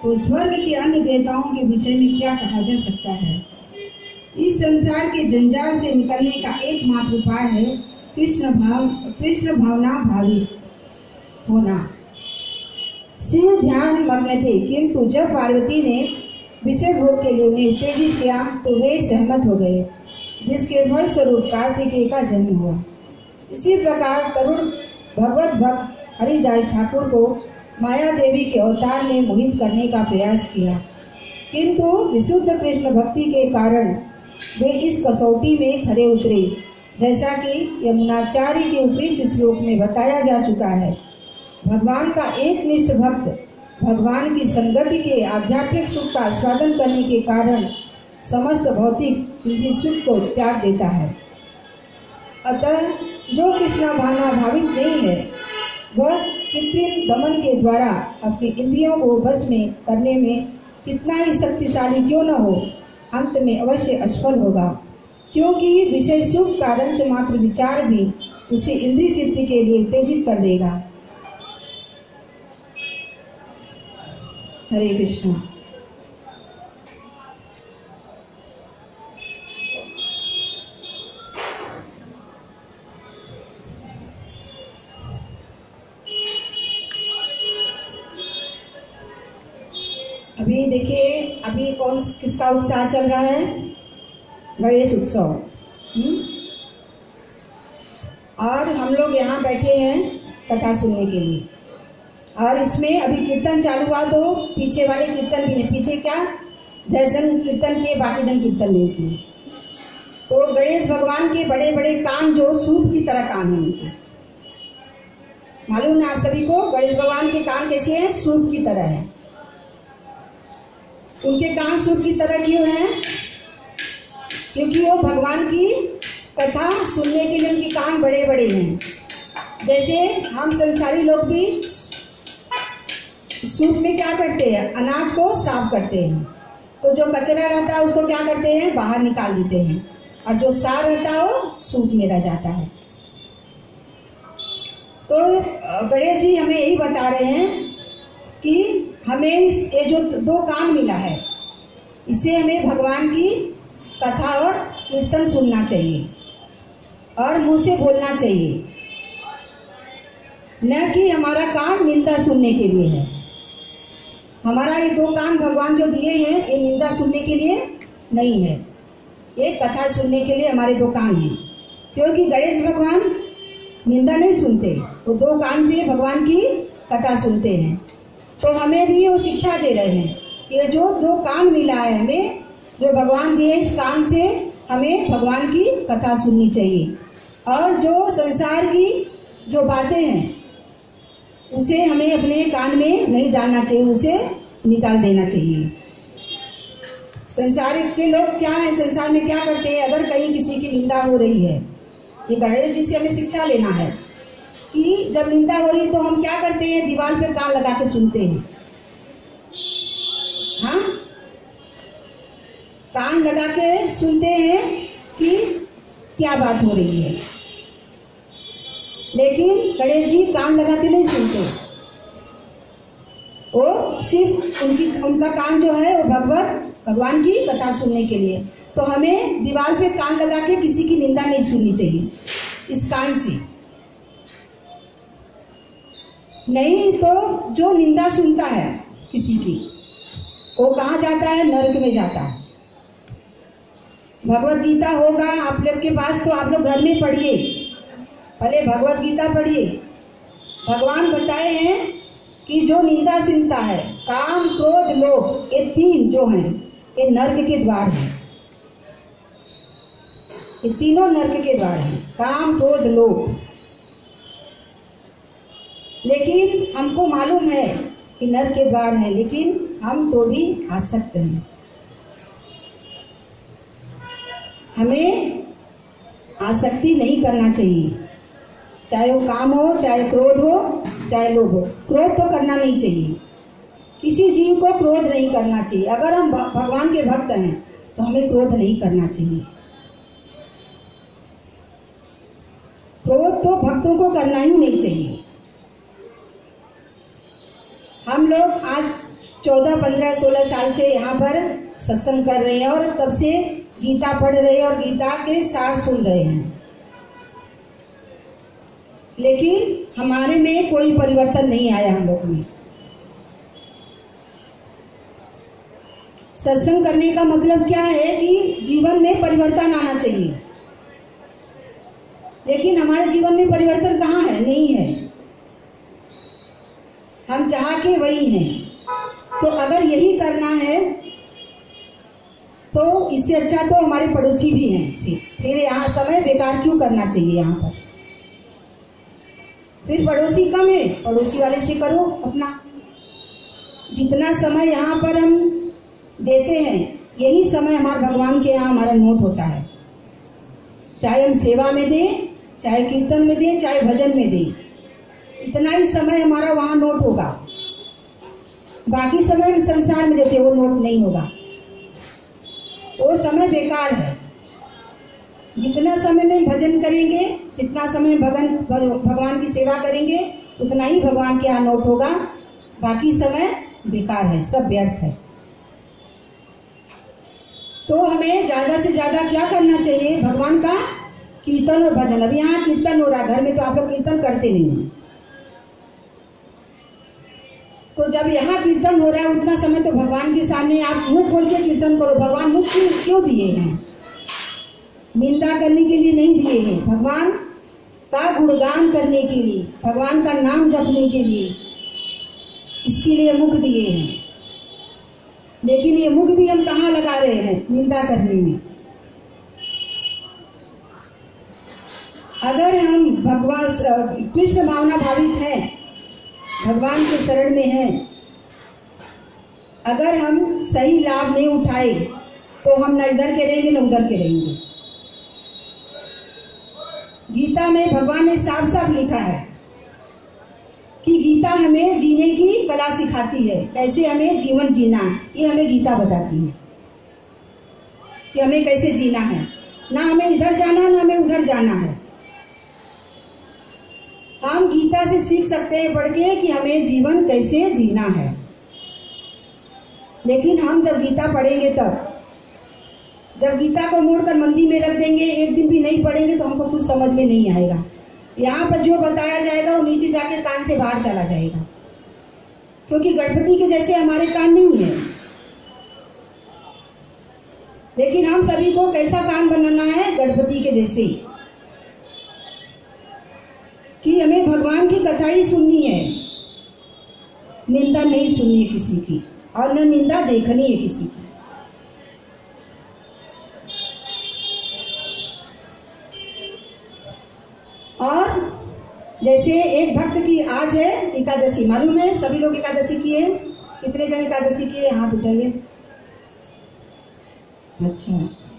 तो स्वर्ग के अन्य देवताओं के विषय में क्या कहा जा सकता है। इस संसार के जंजाल से निकलने का एकमात्र उपाय है कृष्ण भावना भावी होना। शिव ध्यान मग्न थे, किंतु जब पार्वती ने विषय भोग के लिए उन्हें उत्तेजित किया तो वे सहमत हो गए, जिसके फलस्वरूप कार्तिकेय का जन्म हुआ। इसी प्रकार तरुण भगवत भक्त हरिदास ठाकुर को माया देवी के अवतार ने मोहित करने का प्रयास किया, किंतु विशुद्ध कृष्ण भक्ति के कारण वे इस कसौटी में खरे उतरे, जैसा कि यमुनाचार्य के उपयुक्त श्लोक में बताया जा चुका है। भगवान का एक निष्ठ भक्त भगवान की संगति के आध्यात्मिक सुख का आस्वादन करने के कारण समस्त भौतिक सुख को त्याग देता है। अतः जो कृष्ण भावना भावित नहीं है वह कृत्रिम दमन के द्वारा अपनी इंद्रियों को बस में करने में कितना ही शक्तिशाली क्यों न हो, अंत में अवश्य असफल होगा, क्योंकि विषय सुख का रंच मात्र विचार भी उसे इंद्रिय तृप्ति के लिए उत्तेजित कर देगा। हरे कृष्ण। अभी देखिए, अभी किसका उत्साह चल रहा है? गणेश उत्सव। और हम लोग यहाँ बैठे हैं कथा सुनने के लिए, और इसमें अभी कीर्तन चालू हुआ तो पीछे वाले कीर्तन भी नहीं, पीछे क्या 10 जन कीर्तन किए, बाकी जन कीर्तन नहीं किए। तो गणेश भगवान के बड़े बड़े कान जो सूप की तरह कान है उनके, मालूम है आप सभी को? गणेश भगवान के कान कैसे हैं? सूप की तरह है। उनके कान सूप की तरह क्यों हैं? क्योंकि वो भगवान की कथा सुनने के लिए उनके कान बड़े बड़े हैं। जैसे हम संसारी लोग भी सूप में क्या करते हैं? अनाज को साफ करते हैं, तो जो कचरा रहता है उसको क्या करते हैं? बाहर निकाल देते हैं, और जो साफ रहता है वो सूप में रह जाता है। तो गणेश जी हमें यही बता रहे हैं कि हमें ये जो 2 कान मिला है, इसे हमें भगवान की कथा और कीर्तन सुनना चाहिए और मुंह से बोलना चाहिए, न कि हमारा कान निंदा सुनने के लिए है। हमारा ये 2 कान भगवान जो दिए हैं ये निंदा सुनने के लिए नहीं है, ये कथा सुनने के लिए हमारे 2 कान हैं। क्योंकि गणेश भगवान निंदा नहीं सुनते, वो 2 कान से भगवान की कथा सुनते हैं। तो हमें भी वो शिक्षा दे रहे हैं कि ये जो 2 कान मिला है हमें, जो भगवान दिए, इस कान से हमें भगवान की कथा सुननी चाहिए, और जो संसार की जो बातें हैं उसे हमें अपने कान में नहीं डालना चाहिए, उसे निकाल देना चाहिए। संसार के लोग क्या है, संसार में क्या करते हैं? अगर कहीं किसी की निंदा हो रही है, ये गणेश जी से हमें शिक्षा लेना है कि जब निंदा हो रही तो हम क्या करते हैं? दीवार पे कान लगा के सुनते हैं। हाँ, कान लगा के सुनते हैं कि क्या बात हो रही है, लेकिन गणेश जी कान लगा के नहीं सुनते। वो सिर्फ उनका कान जो है वो भगवान की कथा सुनने के लिए। तो हमें दीवार पे कान लगा के किसी की निंदा नहीं सुननी चाहिए इस कान से। नहीं तो जो निंदा सुनता है किसी की, वो कहाँ जाता है? नरक में जाता है। भगवत गीता होगा आप लोग के पास, तो आप लोग घर में पढ़िए, पहले भगवत गीता पढ़िए। भगवान बताए हैं कि जो निंदा सुनता है, काम क्रोध लोभ, ये 3 जो हैं ये नरक के द्वार हैं। ये तीनों नरक के द्वार हैं, काम क्रोध लोभ। लेकिन हमको मालूम है कि नरक के द्वार है, लेकिन हम तो भी आसक्त हैं। हमें आसक्ति नहीं करना चाहिए, चाहे वो काम हो, चाहे क्रोध हो, चाहे लोभ हो। क्रोध तो करना नहीं चाहिए, किसी जीव को क्रोध नहीं करना चाहिए। अगर हम भगवान के भक्त हैं तो हमें क्रोध नहीं करना चाहिए। क्रोध तो भक्तों को करना ही नहीं चाहिए। हम लोग आज 14, 15, 16 साल से यहाँ पर सत्संग कर रहे हैं और तब से गीता पढ़ रहे हैं और गीता के सार सुन रहे हैं, लेकिन हमारे में कोई परिवर्तन नहीं आया। हम लोग में सत्संग करने का मतलब क्या है कि जीवन में परिवर्तन आना चाहिए, लेकिन हमारे जीवन में परिवर्तन कहाँ है? नहीं है। हम चाह के वही हैं। तो अगर यही करना है तो इससे अच्छा तो हमारे पड़ोसी भी हैं। फिर यहाँ समय बेकार क्यों करना चाहिए? यहाँ पर फिर पड़ोसी कम है, पड़ोसी वाले से करो अपना। जितना समय यहाँ पर हम देते हैं यही समय हमारे भगवान के यहाँ हमारा नोट होता है। चाहे हम सेवा में दें, चाहे कीर्तन में दें, चाहे भजन में दें, इतना ही समय हमारा वहाँ नोट होगा। बाकी समय हम संसार में देते वो नोट नहीं होगा, वो समय बेकार है। जितना समय में भजन करेंगे, जितना समय भगवान की सेवा करेंगे, उतना ही भगवान के यहाँ नोट होगा। बाकी समय बेकार है, सब व्यर्थ है। तो हमें ज्यादा से ज्यादा क्या करना चाहिए? भगवान का कीर्तन और भजन। अब यहाँ कीर्तन हो रहा है, घर में तो आप लोग कीर्तन करते नहीं हैं। तो जब यहाँ कीर्तन हो रहा है उतना समय तो भगवान के सामने आप मुंह खोल के कीर्तन करो। भगवान मुख क्यों दिए हैं? निंदा करने के लिए नहीं दिए हैं, भगवान का गुणगान करने के लिए, भगवान का नाम जपने के लिए, इसके लिए मुख दिए हैं। लेकिन ये मुख भी हम कहाँ लगा रहे हैं? निंदा करने में। अगर हम भगवान कृष्ण भावना भावित हैं, भगवान के शरण में हैं, अगर हम सही लाभ नहीं उठाए तो हम न इधर के रहेंगे न उधर के रहेंगे। गीता में भगवान ने साफ साफ लिखा है कि गीता हमें जीने की कला सिखाती है, कैसे हमें जीवन जीना है। ये हमें गीता बताती है कि हमें कैसे जीना है। ना हमें इधर जाना ना हमें उधर जाना है। हम गीता से सीख सकते हैं पढ़ के कि हमें जीवन कैसे जीना है। लेकिन हम जब गीता पढ़ेंगे तब, जब गीता को मोड़कर मंदिर में रख देंगे, एक दिन भी नहीं पढ़ेंगे तो हमको कुछ समझ में नहीं आएगा। यहाँ पर जो बताया जाएगा वो नीचे जाके कान से बाहर चला जाएगा, क्योंकि गणपति के जैसे हमारे कान नहीं है। लेकिन हम सभी को कैसा कान बनाना है? गणपति के जैसे, कि हमें भगवान की कथा ही सुननी है, निंदा नहीं सुननी है किसी की, और न निंदा देखनी है किसी की। और जैसे एक भक्त की आज है एकादशी, मालूम है? सभी लोग एकादशी किए? कितने जन एकादशी किए? हाथ उठाइए। अच्छा,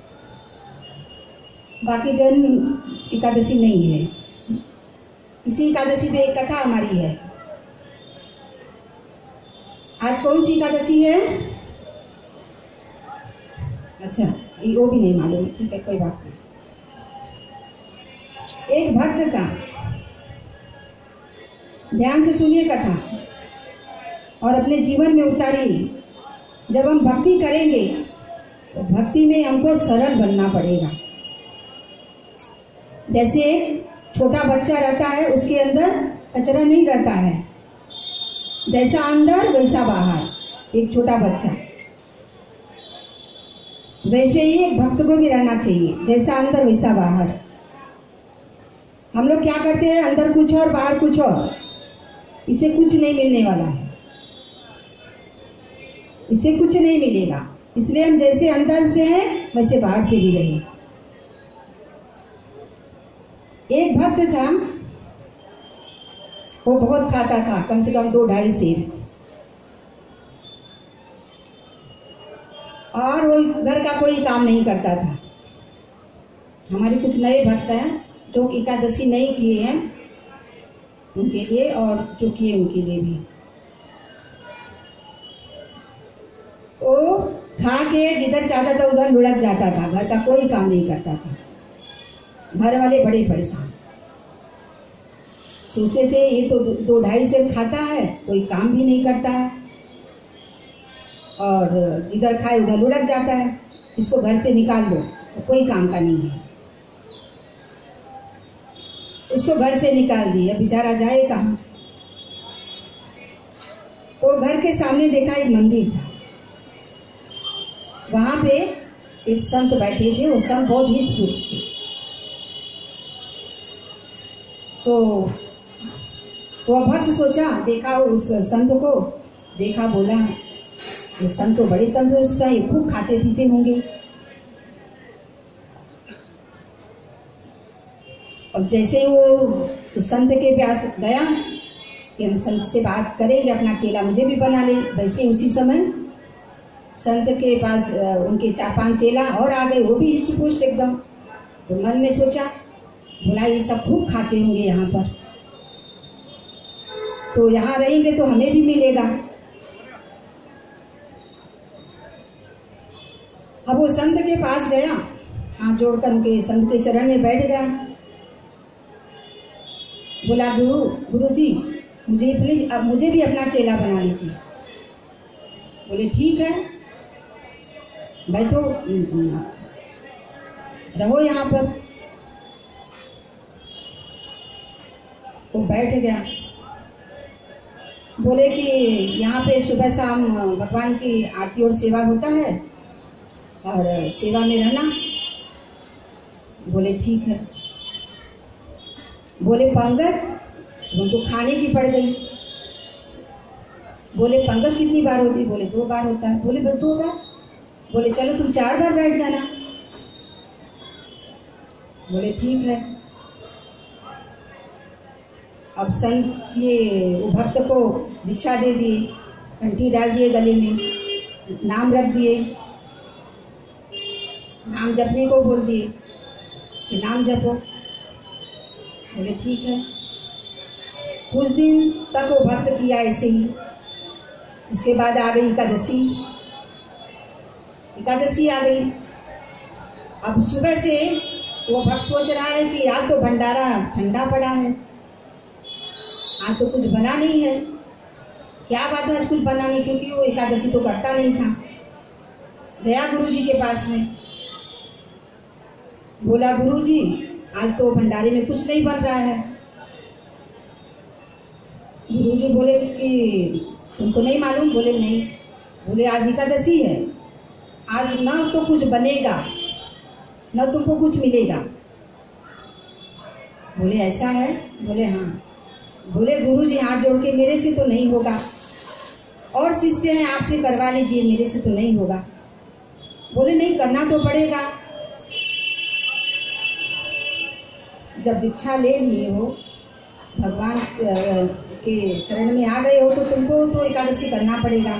बाकी जन एकादशी नहीं है। इसी एकादशी पे एक कथा हमारी है। आज कौन सी एकादशी है? अच्छा, वो भी नहीं मालूम। ठीक है, कोई बात नहीं। एक भक्त का, ध्यान से सुनिए कथा और अपने जीवन में उतारिए। जब हम भक्ति करेंगे तो भक्ति में हमको सरल बनना पड़ेगा। जैसे एक छोटा बच्चा रहता है, उसके अंदर कचरा नहीं रहता है, जैसा अंदर वैसा बाहर। एक छोटा बच्चा, वैसे ही एक भक्त को भी रहना चाहिए, जैसा अंदर वैसा बाहर। हम लोग क्या करते हैं? अंदर कुछ और बाहर कुछ और। इसे कुछ नहीं मिलने वाला है, इसे कुछ नहीं मिलेगा। इसलिए हम जैसे अंदर से हैं वैसे बाहर से भी रहें। एक भक्त था, वो बहुत खाता था, कम से कम 2-2.5 सेर, और वो घर का कोई काम नहीं करता था। हमारे कुछ नए भक्त हैं जो एकादशी नहीं किए हैं, उनके लिए, और जो किए उनके लिए भी। वो खा के जिधर चाहता था उधर लुढ़क जाता था, घर का कोई काम नहीं करता था। घर वाले बड़े परेशान, सोचते थे ये तो 2-2.5 सेर खाता है, कोई काम भी नहीं करता है। और जिधर खाए उधर लुढ़क जाता है। इसको घर से निकाल दो तो कोई काम का नहीं है। उसको घर से निकाल दिया, बेचारा जाए कहाँ। तो घर के सामने देखा एक मंदिर था, वहां पे एक संत बैठे थे। वो संत बहुत हिष्ट-पुष्ट थे। तो वह भक्त सोचा, देखा उस संत को, देखा, बोला ये संत तो बड़े तंदुरुस्त है, ये खूब खाते पीते होंगे। अब जैसे वो उस संत के पास गया कि हम संत से बात करेंगे, अपना चेला मुझे भी बना ले, वैसे उसी समय संत के पास उनके 4-5 चेला और आ गए, वो भी हिष्ट-पुष्ट एकदम। तो मन में सोचा, बोला ये सब खूब खाते होंगे यहाँ पर, तो यहाँ रहेंगे तो हमें भी मिलेगा। अब वो संत के पास गया, हाथ जोड़कर उनके संत के चरण में बैठ गया। बोला, गुरु जी मुझे प्लीज अब मुझे भी अपना चेला बना लीजिए। बोले ठीक है, बैठो, रहो यहाँ पर। वो बैठ गया। बोले कि यहाँ पे सुबह शाम भगवान की आरती और सेवा होता है और सेवा में रहना। बोले ठीक है। बोले पंगत, उनको खाने की पड़ गई। बोले पंगत कितनी बार होती? बोले 2 बार होता है। बोले बस 2 बार? बोले चलो तुम 4 बार बैठ जाना। बोले ठीक है। अब संत ये भक्त को दीक्षा दे दिए, घंटी डाल दिए गले में, नाम रख दिए, नाम जपने को बोल दिए कि नाम जपो। बोले ठीक है। कुछ दिन तक वो भक्त किया ऐसे ही। उसके बाद आ गई एकादशी। एकादशी आ गई। अब सुबह से वो भक्त सोच रहा है कि आज तो भंडारा ठंडा पड़ा है, आज तो कुछ बना नहीं है। क्या बात है आज कुछ बना नहीं, क्योंकि वो एकादशी तो करता नहीं था। गया गुरुजी के पास में, बोला गुरुजी आज तो भंडारे में कुछ नहीं बन रहा है। गुरुजी बोले कि तुमको नहीं मालूम? बोले नहीं। बोले आज एकादशी है, आज ना तो कुछ बनेगा ना तुमको कुछ मिलेगा। बोले ऐसा है? बोले हाँ। बोले गुरुजी हाथ जोड़ के, मेरे से तो नहीं होगा, और शिष्य हैं आपसे करवा लीजिए, मेरे से तो नहीं होगा। बोले नहीं करना तो पड़ेगा। जब दीक्षा ले लिए हो, भगवान के शरण में आ गए हो, तो तुमको तो एकादशी करना पड़ेगा।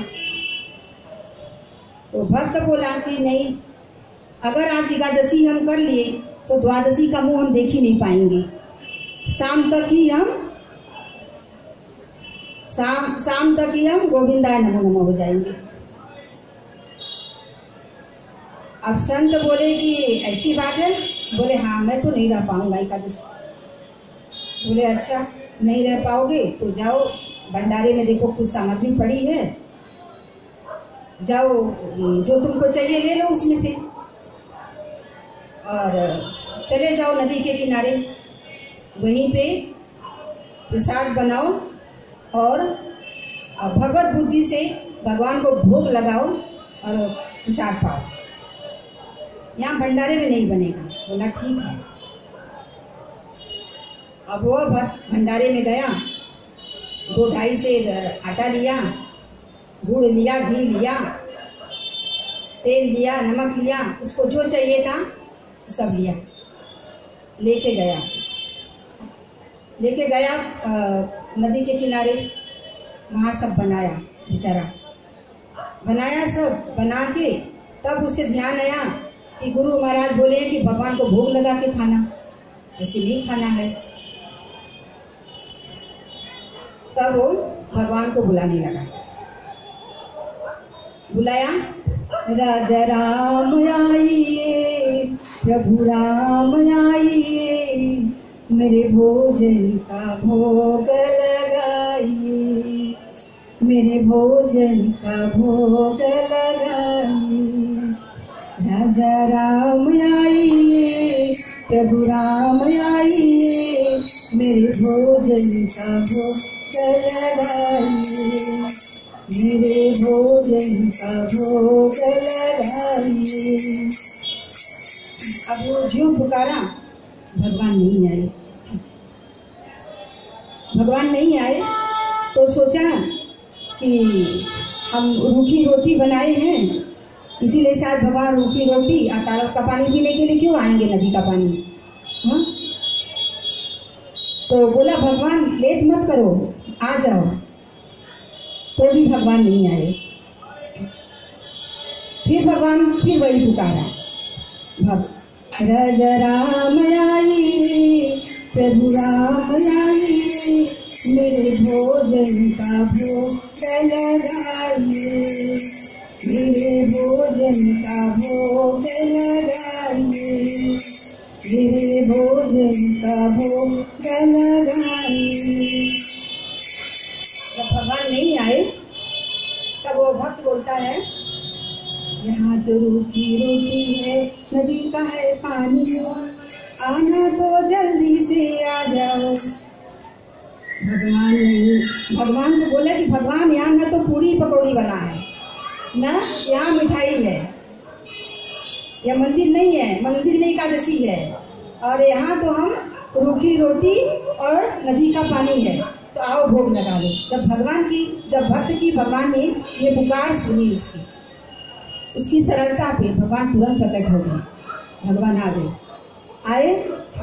तो भक्त बोला कि नहीं, अगर आज एकादशी हम कर लिए तो द्वादशी का मुंह हम देख ही नहीं पाएंगे। शाम तक ही हम गोविंदाय नमो नमः हो जाएंगे। अब संत बोले कि ऐसी बात है? बोले हाँ, मैं तो नहीं रह पाऊंगा एकादशी। बोले अच्छा नहीं रह पाओगे तो जाओ, भंडारे में देखो कुछ सामग्री पड़ी है, जाओ जो तुमको चाहिए ले लो उसमें से, और चले जाओ नदी के किनारे, वहीं पे प्रसाद बनाओ और भगवत बुद्धि से भगवान को भोग लगाओ और प्रसाद पाओ। यहाँ भंडारे में नहीं बनेगा। बोला ठीक है। अब वो भंडारे में गया, 2-2.5 सेर आटा लिया, गुड़ लिया, घी लिया, तेल लिया, नमक लिया, उसको जो चाहिए था सब लिया, लेके गया नदी के किनारे। वहाँ सब बनाया, बेचारा बनाया, सब बना के तब उसे ध्यान आया कि गुरु महाराज बोले कि भगवान को भोग लगा के खाना, ऐसे नहीं खाना है। तब वो भगवान को बुलाने लगा। बुलाया, राजा राम आइए, प्रभु राम आइए, मेरे भोजन का भोग लगाइए। मेरे भोजन का भोग लगाइए। राजा राम आइए, प्रभु राम आइए, मेरे भोजन का भोग लगाइए। मेरे भोजन का भोग लगाइए। अब वो ज्यों पुकारा, भगवान नहीं आए। भगवान नहीं आए तो सोचा कि हम रूखी रोटी बनाए हैं, इसीलिए शायद भगवान रूखी रोटी और तालाब का पानी पीने के लिए क्यों आएंगे, नदी का पानी। हाँ, तो बोला भगवान लेट मत करो, आ जाओ। तो भी भगवान नहीं आए। फिर भगवान फिर वही पुकारा, राजा राम आइए, प्रभु राम आइए, मेरे भोजन का भोग लगाइए। मेरे भोजन का भोग लगाइए। मेरे भोजन का भोग लगाइए। जब भगवान नहीं आए तब वो भक्त बोलता है, यहाँ तो रूखी रोटी है, नदी का है पानी, आना तो जल्दी से आ जाओ। भगवान नहीं, भगवान को बोला कि भगवान यहाँ ना तो पूरी पकौड़ी बना है, ना यहाँ मिठाई है, यह मंदिर नहीं है, मंदिर में एकादशी है, और यहाँ तो हम रूखी रोटी और नदी का पानी है, तो आओ भोग लगा लो। जब भक्त की भगवान ने ये पुकार सुनी, उसकी सरलता पे भगवान तुरंत प्रकट हो गए। भगवान आ गए, आए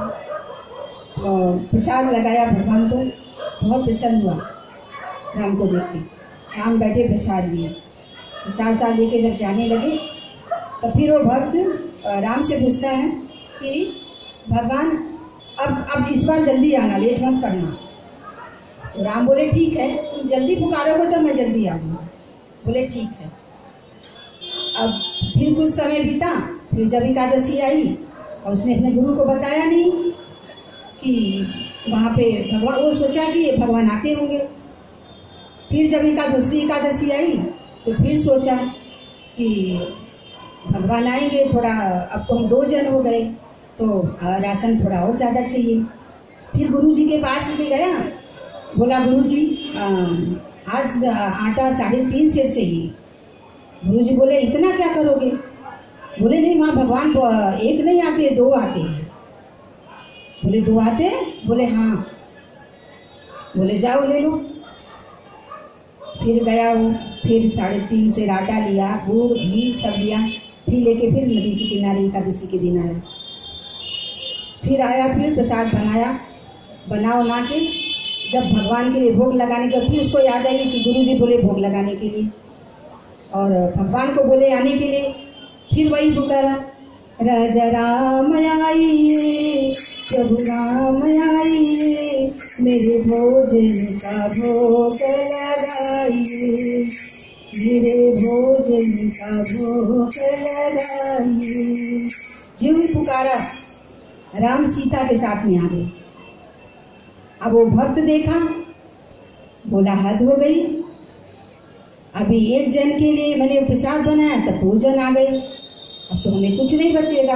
और प्रसाद लगाया। भगवान को बहुत प्रसन्न हुआ राम को देख के। राम बैठे प्रसाद लिए, प्रसाद लेके जब जाने लगे तो फिर वो भक्त राम से पूछता है कि भगवान अब इस बार जल्दी आना, लेट मत करना। तो राम बोले ठीक है, तुम जल्दी पुकारोगे तो मैं जल्दी आऊँगा। बोले ठीक है। अब फिर कुछ समय बीता, फिर जब एकादशी आई और उसने अपने गुरु को बताया नहीं कि वहाँ पे भगवान, वो सोचा कि भगवान आते होंगे। फिर जब दूसरी एकादशी आई तो फिर सोचा कि भगवान आएंगे, थोड़ा अब तो हम 2 जन हो गए तो राशन थोड़ा और ज़्यादा चाहिए। फिर गुरु जी के पास भी गया, बोला गुरु जी आज आटा 3.5 सेर चाहिए। गुरु जी बोले इतना क्या करोगे? बोले नहीं, वहाँ भगवान एक नहीं आते, 2 आते हैं। बोले 2 आते हैं? बोले हाँ। बोले जाओ ले लो। फिर गया वो, फिर 3.5 सेर आटा लिया, गुड़ घी सब लिया, फिर लेके फिर नदी के किनारे एकादशी के दिन आया। फिर आया, फिर प्रसाद बना के जब भगवान के लिए भोग लगाने का, फिर उसको याद आई कि गुरु जी बोले भोग लगाने के लिए, और भगवान को बोले आने के लिए। फिर वही पुकारा, राजा राम आइए, प्रभु राम आइए, मेरे भोजन का भोग लगाइए। मेरे भोजन का भोग लगाइए। जो भी पुकारा, राम सीता के साथ में आ गए। अब वो भक्त देखा, बोला हद हो गई, अभी 1 जन के लिए मैंने प्रसाद बनाया, तब 2 जन आ गए, अब तो हमें कुछ नहीं बचेगा।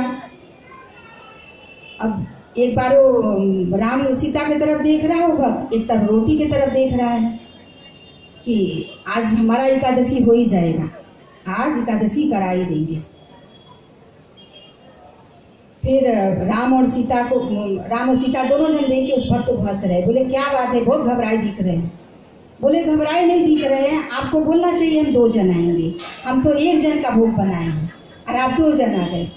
अब एक बार वो राम सीता की तरफ देख रहा है, वो भक्त एक तरफ रोटी की तरफ देख रहा है कि आज हमारा एकादशी हो ही जाएगा, आज एकादशी करा ही देंगे। फिर राम और सीता दोनों जन देख के उस भक्त को हंस रहे, बोले क्या बात है, बहुत घबराए दिख रहे हैं। बोले घबराए नहीं दिख रहे हैं, आपको बोलना चाहिए हम 2 जन आएंगे, हम तो 1 जन का भोग बनाए हैं और आप 2 जन आ गए।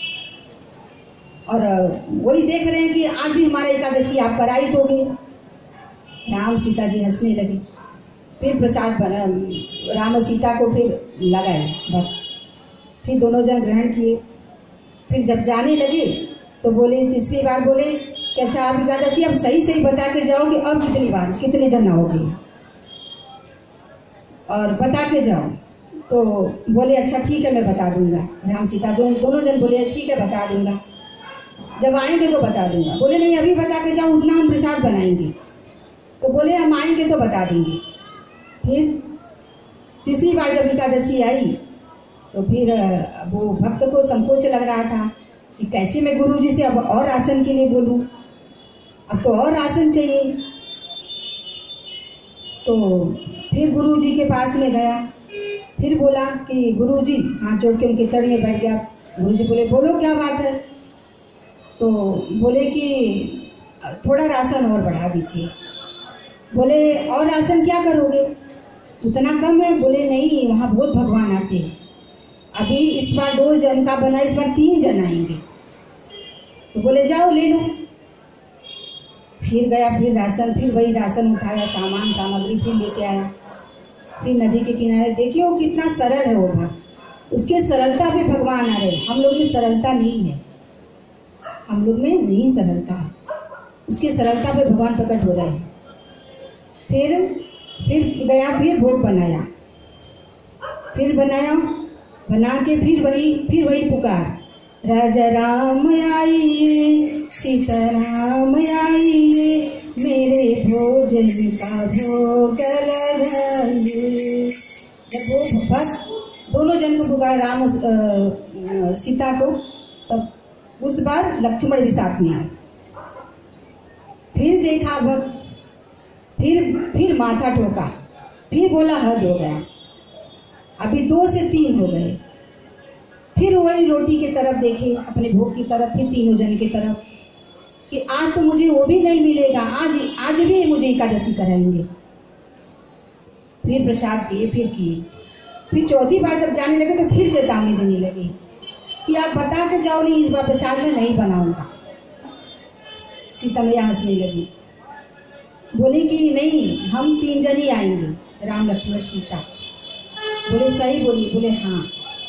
और वही देख रहे हैं कि आज भी हमारा एकादशी आप कराई दोगे। राम सीता जी हंसने लगे। फिर प्रसाद बना, राम और सीता को फिर लगाए बस। फिर दोनों जन ग्रहण किए। फिर जब जाने लगे तो बोले, तीसरी बार बोले कि अच्छा आप एकादशी अब सही बता के जाओगे, अब कितने जन आओगे और बता के जाओ। तो बोले अच्छा ठीक है मैं बता दूंगा। राम सीता दोनों जन बोले ठीक है बता दूंगा, जब आएंगे तो बता दूंगा। बोले नहीं अभी बता के जाओ, उतना हम प्रसाद बनाएंगे। तो बोले हम आएंगे तो बता देंगे। फिर तीसरी बार जब एकादशी आई तो फिर वो भक्त को संकोच लग रहा था कि कैसे मैं गुरु जी से अब और राशन के लिए बोलूं, अब तो और राशन चाहिए। तो फिर गुरु जी के पास में गया, फिर बोला कि गुरु जी, हाथ जोड़ के उनके चरण में बैठ गया। गुरु जी बोले बोलो क्या बात है। तो बोले कि थोड़ा राशन और बढ़ा दीजिए। बोले और राशन क्या करोगे, उतना कम है। बोले नहीं, वहाँ बहुत भगवान आते हैं, अभी इस बार 2 जन का बना, इस बार 3 जन आएंगे। तो बोले जाओ ले लो। फिर गया, फिर राशन, फिर वही राशन उठाया, सामान सामग्री फिर लेके आया। फिर नदी के किनारे देखिए वो कितना सरल है वो भक्त, उसके सरलता पे भगवान आ रहे। हम लोग में सरलता नहीं है, हम लोग में नहीं सरलता है, उसके सरलता पे भगवान प्रकट हो रहे हैं। फिर गया, फिर भोग बनाया, फिर बनाया, बना के फिर वही पुकार, राजा राम आइए, सीता राम आइए, मेरे भोजन का भोग लगाइए। जब वो भक्त दोनों जन को पुकार, राम सीता को, तब उस बार लक्ष्मण भी साथ में आए। फिर देखा भक्त, फिर माथा ठोका, फिर बोला हद हो गया, अभी 2 से 3 हो गए। फिर वही रोटी की तरफ देखे, अपने भोग की तरफ, फिर तीनों जन की तरफ कि आज तो मुझे वो भी नहीं मिलेगा, आज भी मुझे एकादशी कराएंगे। फिर प्रसाद दिए, फिर किए। फिर चौथी बार जब जाने लगे तो फिर चेतावनी देने लगे कि आप बता के जाओ, नहीं इस बार प्रसाद में नहीं बनाऊंगा। सीता मैया हंसने लगी, बोले कि नहीं, हम 3 जन ही आएंगे, राम लक्ष्मण सीता। बोले सही बोली, बोले हाँ।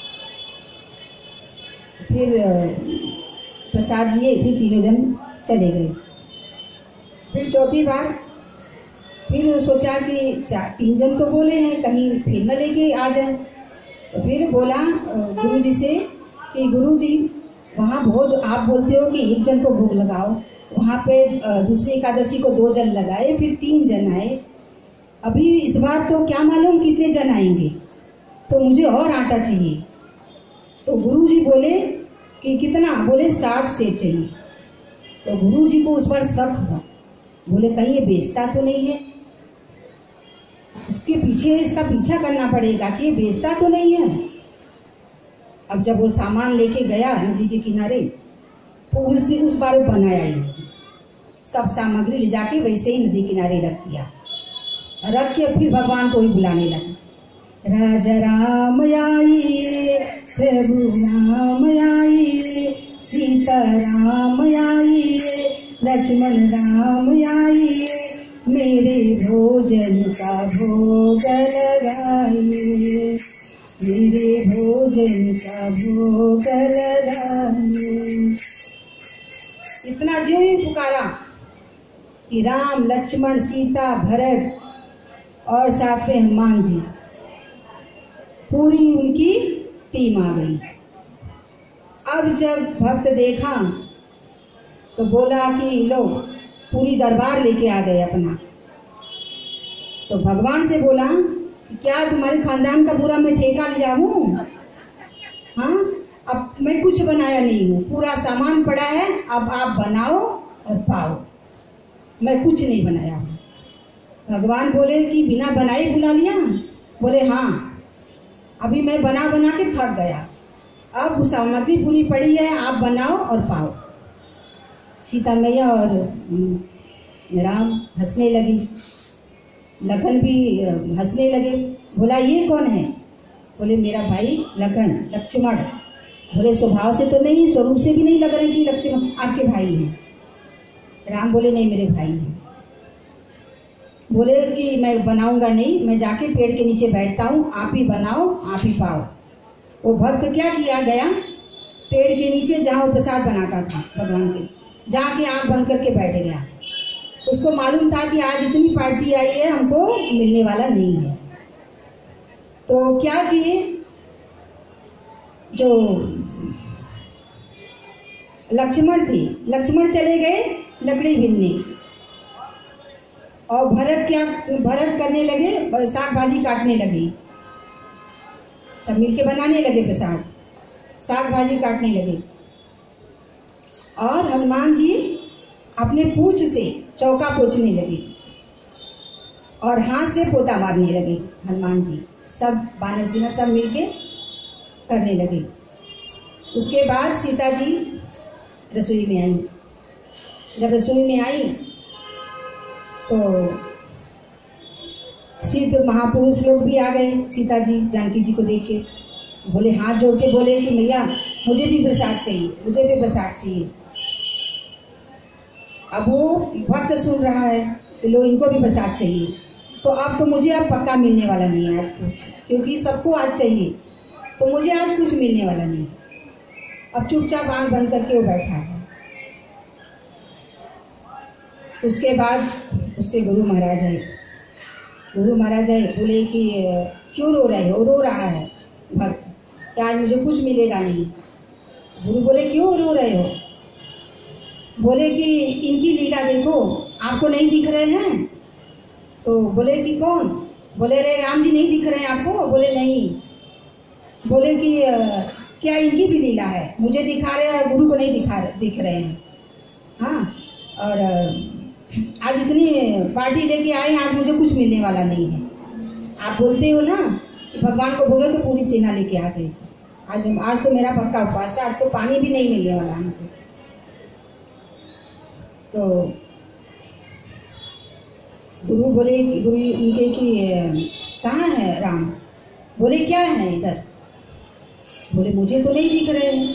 फिर प्रसाद लिए, फिर तीनों जन चले गए। फिर चौथी बार फिर सोचा कि 3 जन तो बोले हैं, कहीं फिर न लेके आ जाए। तो फिर बोला गुरु जी से कि गुरु जी, वहाँ बहुत आप बोलते हो कि 1 जन को भोग लगाओ, वहाँ पे दूसरी एकादशी को 2 जन लगाए, फिर 3 जन आए, अभी इस बार तो क्या मालूम कितने जन आएंगे, तो मुझे और आटा चाहिए। तो गुरु जी बोले कि कितना, बोले 7 सेर चाहिए। तो गुरु जी को उस पर शक हुआ, बोले कहीं ये बेचता तो नहीं है, उसके पीछे इसका पीछा करना पड़ेगा कि ये बेचता तो नहीं है। अब जब वो सामान लेके गया नदी के किनारे, तो उस बार वो बनाया ही, सब सामग्री ले जाके वैसे ही नदी किनारे रख दिया, रख के फिर भगवान को ही बुलाने लगा, राजा राम आइए, प्रभु राम आइए, सीता राम आइए, लक्ष्मण राम आइए, मेरे भोजन का भोग लगाइए, मेरे भोजन का भोग लगाइए। इतना जो ही पुकारा कि राम लक्ष्मण सीता भरत और साथ में हनुमान जी, पूरी उनकी टीम आ गई। अब जब भक्त देखा तो बोला कि लो, पूरी दरबार लेके आ गए अपना। तो भगवान से बोला क्या तुम्हारे खानदान का पूरा मैं ठेका लिया हूँ? हाँ, अब मैं कुछ बनाया नहीं हूँ, पूरा सामान पड़ा है, अब आप बनाओ और पाओ, मैं कुछ नहीं बनाया हूँ। भगवान बोले कि बिना बनाए बुला लिया? बोले हाँ, अभी मैं बना बना के थक गया, अब सामग्री पूरी पड़ी है, आप बनाओ और पाओ। सीता मैया और राम हंसने लगी, लखन भी हंसने लगे। बोला ये कौन है? बोले मेरा भाई लखन, लक्ष्मण। बोले स्वभाव से तो नहीं, स्वरूप से भी नहीं लग रहे कि लक्ष्मण आपके भाई हैं। राम बोले नहीं, मेरे भाई हैं। बोले कि मैं बनाऊंगा नहीं, मैं जाके पेड़ के नीचे बैठता हूँ, आप ही बनाओ आप ही पाओ। वो भक्त क्या किया, गया पेड़ के नीचे जहाँ वो प्रसाद बनाता था भगवान के, जाके आँख बंद करके बैठ गया। उसको मालूम था कि आज इतनी पार्टी आई है, हमको मिलने वाला नहीं है। तो क्या किए, जो लक्ष्मण थे, लक्ष्मण चले गए लकड़ी बीनने, और भरत करने लगे, साग भाजी काटने लगे। सब मिलके बनाने लगे प्रसाद, साग भाजी काटने लगे। और हनुमान जी अपने पूंछ से चौका पोंछने लगे और हाथ से पोता मारने लगे। हनुमान जी सब बानर सेना सब मिलके करने लगे। उसके बाद सीता जी रसोई में आई। जब रसोई में आई तो सिद्ध महापुरुष लोग भी आ गए। सीता जी जानकी जी को देख के बोले, हाथ जोड़ के बोले कि मैया मुझे भी प्रसाद चाहिए, मुझे भी प्रसाद चाहिए। अब वो भक्त सुन रहा है कि लोग इनको भी प्रसाद चाहिए, तो अब तो मुझे अब पक्का मिलने वाला नहीं है आज कुछ, क्योंकि सबको आज चाहिए, तो मुझे आज कुछ मिलने वाला नहीं। अब चुपचाप आंख बंद करके वो बैठा है। उसके बाद उसके गुरु महाराज आए। गुरु महाराज आए, बोले कि क्यों रो रहे हो? रो रहा है भक्त कि आज मुझे कुछ मिलेगा नहीं। गुरु बोले क्यों रो रहे हो? बोले कि इनकी लीला देखो, आपको नहीं दिख रहे हैं? तो बोले कि कौन? बोले अरे राम जी नहीं दिख रहे हैं आपको? बोले नहीं। बोले कि क्या इनकी भी लीला है? मुझे दिखा रहे हैं, गुरु को नहीं दिख रहे हैं। हाँ, और आज इतनी पार्टी लेके आए, आज मुझे कुछ मिलने वाला नहीं है। आप बोलते हो ना कि भगवान को बोलो तो पूरी सेना लेके आ गए। आज तो मेरा पक्का उपवास है, आज तो पानी भी नहीं मिलने वाला मुझे। तो गुरु बोले, गुरु इनके कि कहाँ है राम? बोले क्या है इधर? बोले मुझे तो नहीं दिख रहे हैं।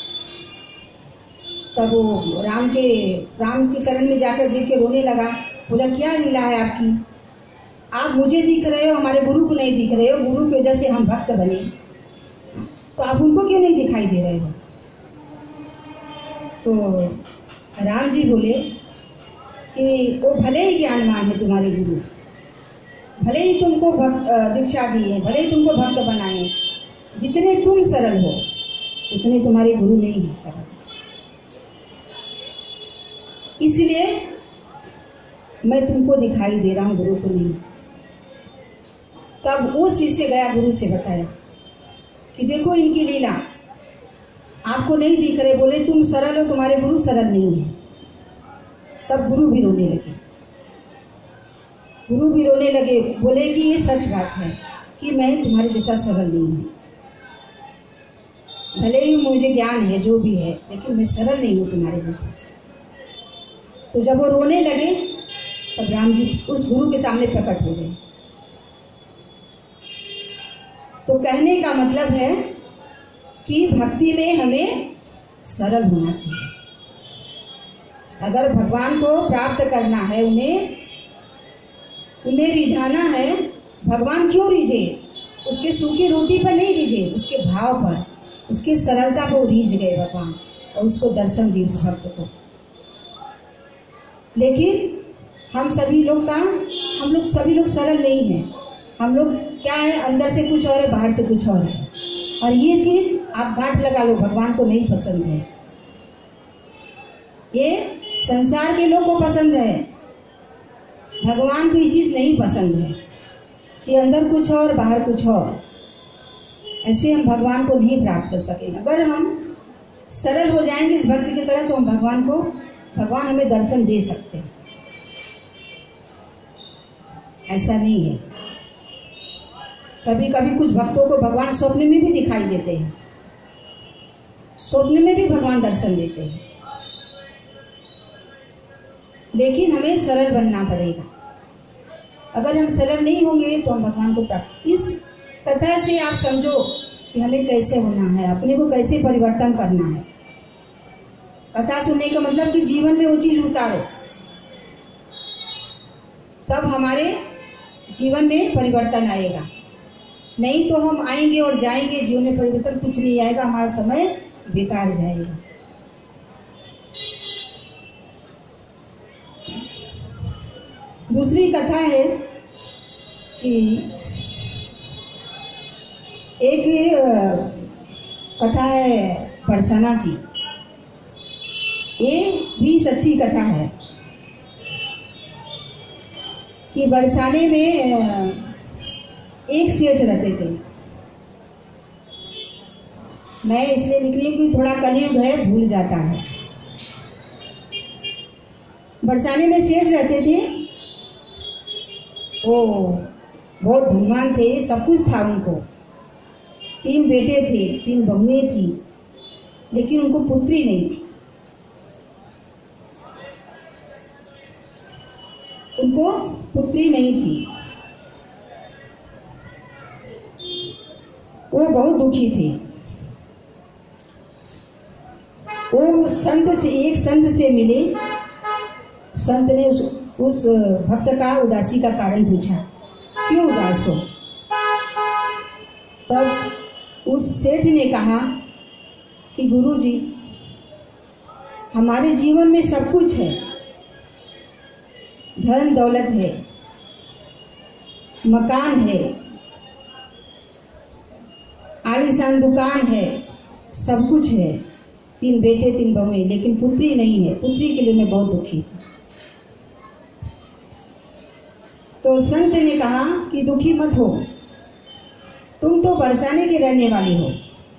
तब वो राम के चरण में जाकर देख के रोने लगा। बोला क्या लीला है आपकी? आप मुझे दिख रहे हो, हमारे गुरु को नहीं दिख रहे हो। गुरु की वजह से हम भक्त बने, तो आप उनको क्यों नहीं दिखाई दे रहे हो? तो राम जी बोले कि वो भले ही ज्ञानवान है तुम्हारे गुरु, भले ही तुमको दीक्षा दी है, भले ही तुमको भक्त बनाए, जितने तुम सरल हो उतने तुम्हारे गुरु नहीं है सरल। इसलिए मैं तुमको दिखाई दे रहा हूं, गुरु को नहीं। तब वो शिष्य गया गुरु से बताया कि देखो इनकी लीला, आपको नहीं दिख रहे। बोले तुम सरल हो, तुम्हारे गुरु सरल नहीं है। तब गुरु भी रोने लगे। गुरु भी रोने लगे, बोले कि ये सच बात है कि मैं तुम्हारे जैसा सरल नहीं हूँ। भले ही मुझे ज्ञान है जो भी है, लेकिन मैं सरल नहीं हूँ तुम्हारे जैसा। तो जब वो रोने लगे तब राम जी उस गुरु के सामने प्रकट हो गए। तो कहने का मतलब है कि भक्ति में हमें सरल होना चाहिए। अगर भगवान को प्राप्त करना है, उन्हें रिझाना है, भगवान क्यों रिझे? उसके सूखी रोटी पर नहीं रिझे, उसके भाव पर, उसकी सरलता को रीझ गए भगवान और उसको दर्शन दिए उस भक्त को। लेकिन हम सभी लोग सरल नहीं हैं। हम लोग क्या है, अंदर से कुछ और है, बाहर से कुछ और है। और ये चीज आप गांठ लगा लो, भगवान को नहीं पसंद है। ये संसार के लोग को पसंद है, भगवान को ये चीज नहीं पसंद है कि अंदर कुछ और बाहर कुछ और। ऐसे हम भगवान को नहीं प्राप्त कर सकेंगे। अगर हम सरल हो जाएंगे इस भक्ति की तरह, तो हम भगवान हमें दर्शन दे सकते हैं। ऐसा नहीं है। कभी कभी कुछ भक्तों को भगवान स्वप्न में भी दिखाई देते हैं, स्वप्न में भी भगवान दर्शन देते हैं। लेकिन हमें सरल बनना पड़ेगा। अगर हम सरल नहीं होंगे तो हम भगवान को प्राप्त। इस कथा से आप समझो कि हमें कैसे होना है, अपने को कैसे परिवर्तन करना है। कथा सुनने का मतलब कि जीवन में वो चीज उतारो, तब हमारे जीवन में परिवर्तन आएगा। नहीं तो हम आएंगे और जाएंगे, जीवन में परिवर्तन कुछ नहीं आएगा, हमारा समय बेकार जाएगा। दूसरी कथा है कि एक कथा है बरसाना की। ये भी सच्ची कथा है कि बरसाने में एक सेठ रहते थे। मैं इसलिए लिख रही हूँ कि थोड़ा कलयुग है, भूल जाता है। बरसाने में सेठ रहते थे, वो बहुत धनवान थे, सब कुछ था उनको। 3 बेटे थे, 3 बहुएं थी, लेकिन उनको पुत्री नहीं थी। उनको पुत्री नहीं थी। वो बहुत दुखी थे। वो एक संत से मिले। संत ने उस भक्त का उदासी का कारण पूछा, क्यों उदास हो? तब उस सेठ ने कहा कि गुरुजी, हमारे जीवन में सब कुछ है, धन दौलत है, मकान है, आलीशान दुकान है, सब कुछ है, 3 बेटे 3 बहुएं, लेकिन पुत्री नहीं है। पुत्री के लिए मैं बहुत दुखी हूँ। तो संत ने कहा कि दुखी मत हो, तुम तो बरसाने के रहने वाले हो,